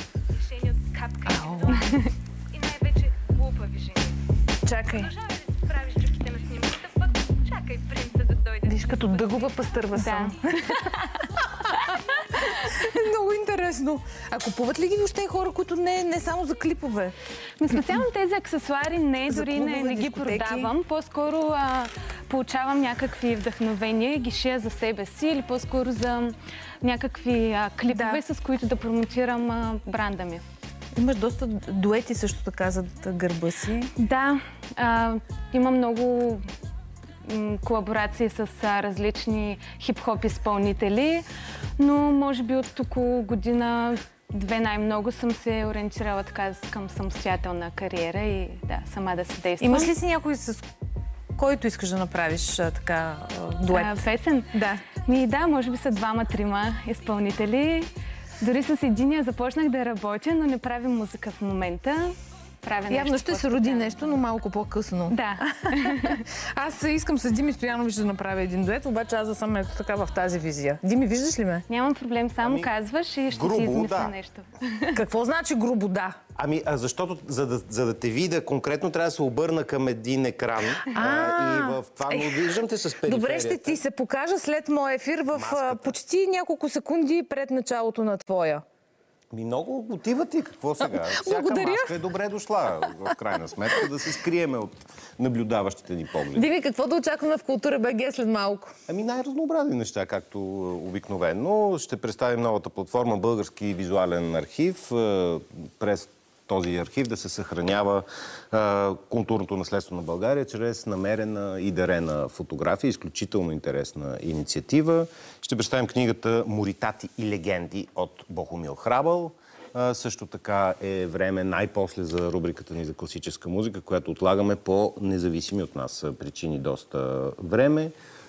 И най-вече глупави жени. Чакай. Правиш чуките на снимката, пък чакай принца да дойде. Виж, като дъгова пастърва съм. Много интересно. А купуват ли ги въобще хора, които не само за клипове? Специално тези аксесуари дори не ги продавам. По-скоро получавам някакви вдъхновения и ги шия за себе си или по-скоро за някакви клипове, с които да промотирам бранда ми. Имаш доста дуети също така за гърба си. Да, имам много колаборации с различни хип-хоп изпълнители, но може би от около година-две най-много съм се ориентирала така към самостоятелна кариера и сама да се действам. Имаш ли си някой, с който искаш да направиш така дует? Песен? Да. Да, може би са 2-3 изпълнители. Дори с единия започнах да работя, но не правя музика в момента. Явно ще се роди нещо, но малко по-късно. Да. Аз искам с Дими Стоянович да направя един дует, обаче аз да съм ето така в тази визия. Дими, виждаш ли ме? Нямам проблем, само казваш и ще ти измисля нещо. Какво значи грубо да? Защото за да те видя конкретно трябва да се обърна към един екран. И в това виждам те с периферията. Добре, ще ти се покажа след моя ефир в почти няколко секунди пред началото на твоя. Много отива ти. Какво сега? Всяка маска е добре дошла, в крайна сметка, да се скриеме от наблюдаващите ни погледи. Диви, какво да очакваме в Култура БГ след малко? Най-разнообразни неща, както обикновено. Ще представим новата платформа Български визуален архив. През този архив да се съхранява културното наследство на България чрез намерена и дарена фотография. Изключително интересна инициатива. Ще представим книгата «Моритати и легенди» от Бохумил Храбъл. Също така е време най-после за рубриката ни за класическа музика, която отлагаме по независими от нас причини доста време.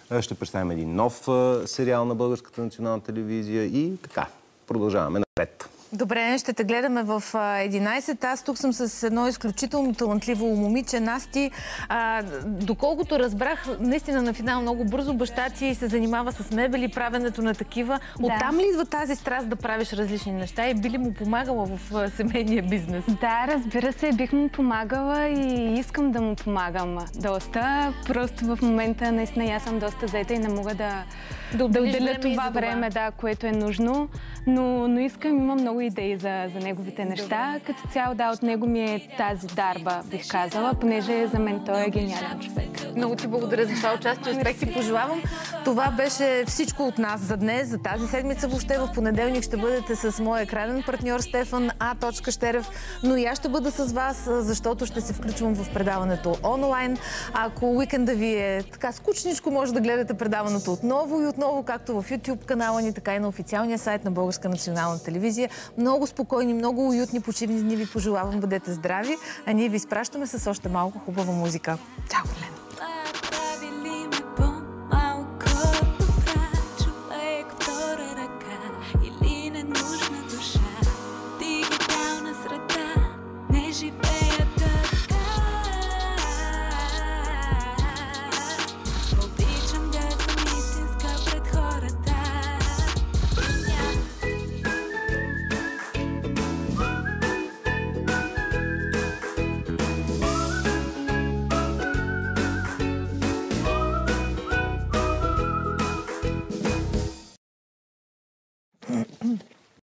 Ще представим един нов сериал на Българската национална телевизия и така, продължаваме напред. Добре, ще те гледаме в 11. Аз тук съм с едно изключително талантливо момиче, Насти. Доколкото разбрах, наистина на финал много бързо баща ти се занимава с мебели, правенето на такива. Да. Оттам ли идва тази страст да правиш различни неща и би ли му помагала в семейния бизнес? Да, разбира се, бих му помагала и искам да му помагам доста. Просто в момента наистина аз съм доста заета и не мога да отделя това време, да, което е нужно. Но искам, имам много идеи за неговите неща. Като цяло, да, от него ми е тази дарба, бих казала, понеже за мен той е гениален човек. Много ти благодаря за това участие. Успех ти пожелавам. Това беше всичко от нас за днес, за тази седмица въобще. В понеделник ще бъдете с моя екранен партньор Стефан А. Щерев, но и аз ще бъда с вас, защото ще се включвам в предаването онлайн. Ако уикенда ви е така скучничко, може да гледате предаването отново и отново, както в YouTube канала ни, така и на официалния сайт на Българска национална телевизия. Много спокойни, много уютни почивни дни ви пожелавам. Бъдете здрави, а ние ви изпращаме с още малко хубава музика. Чао!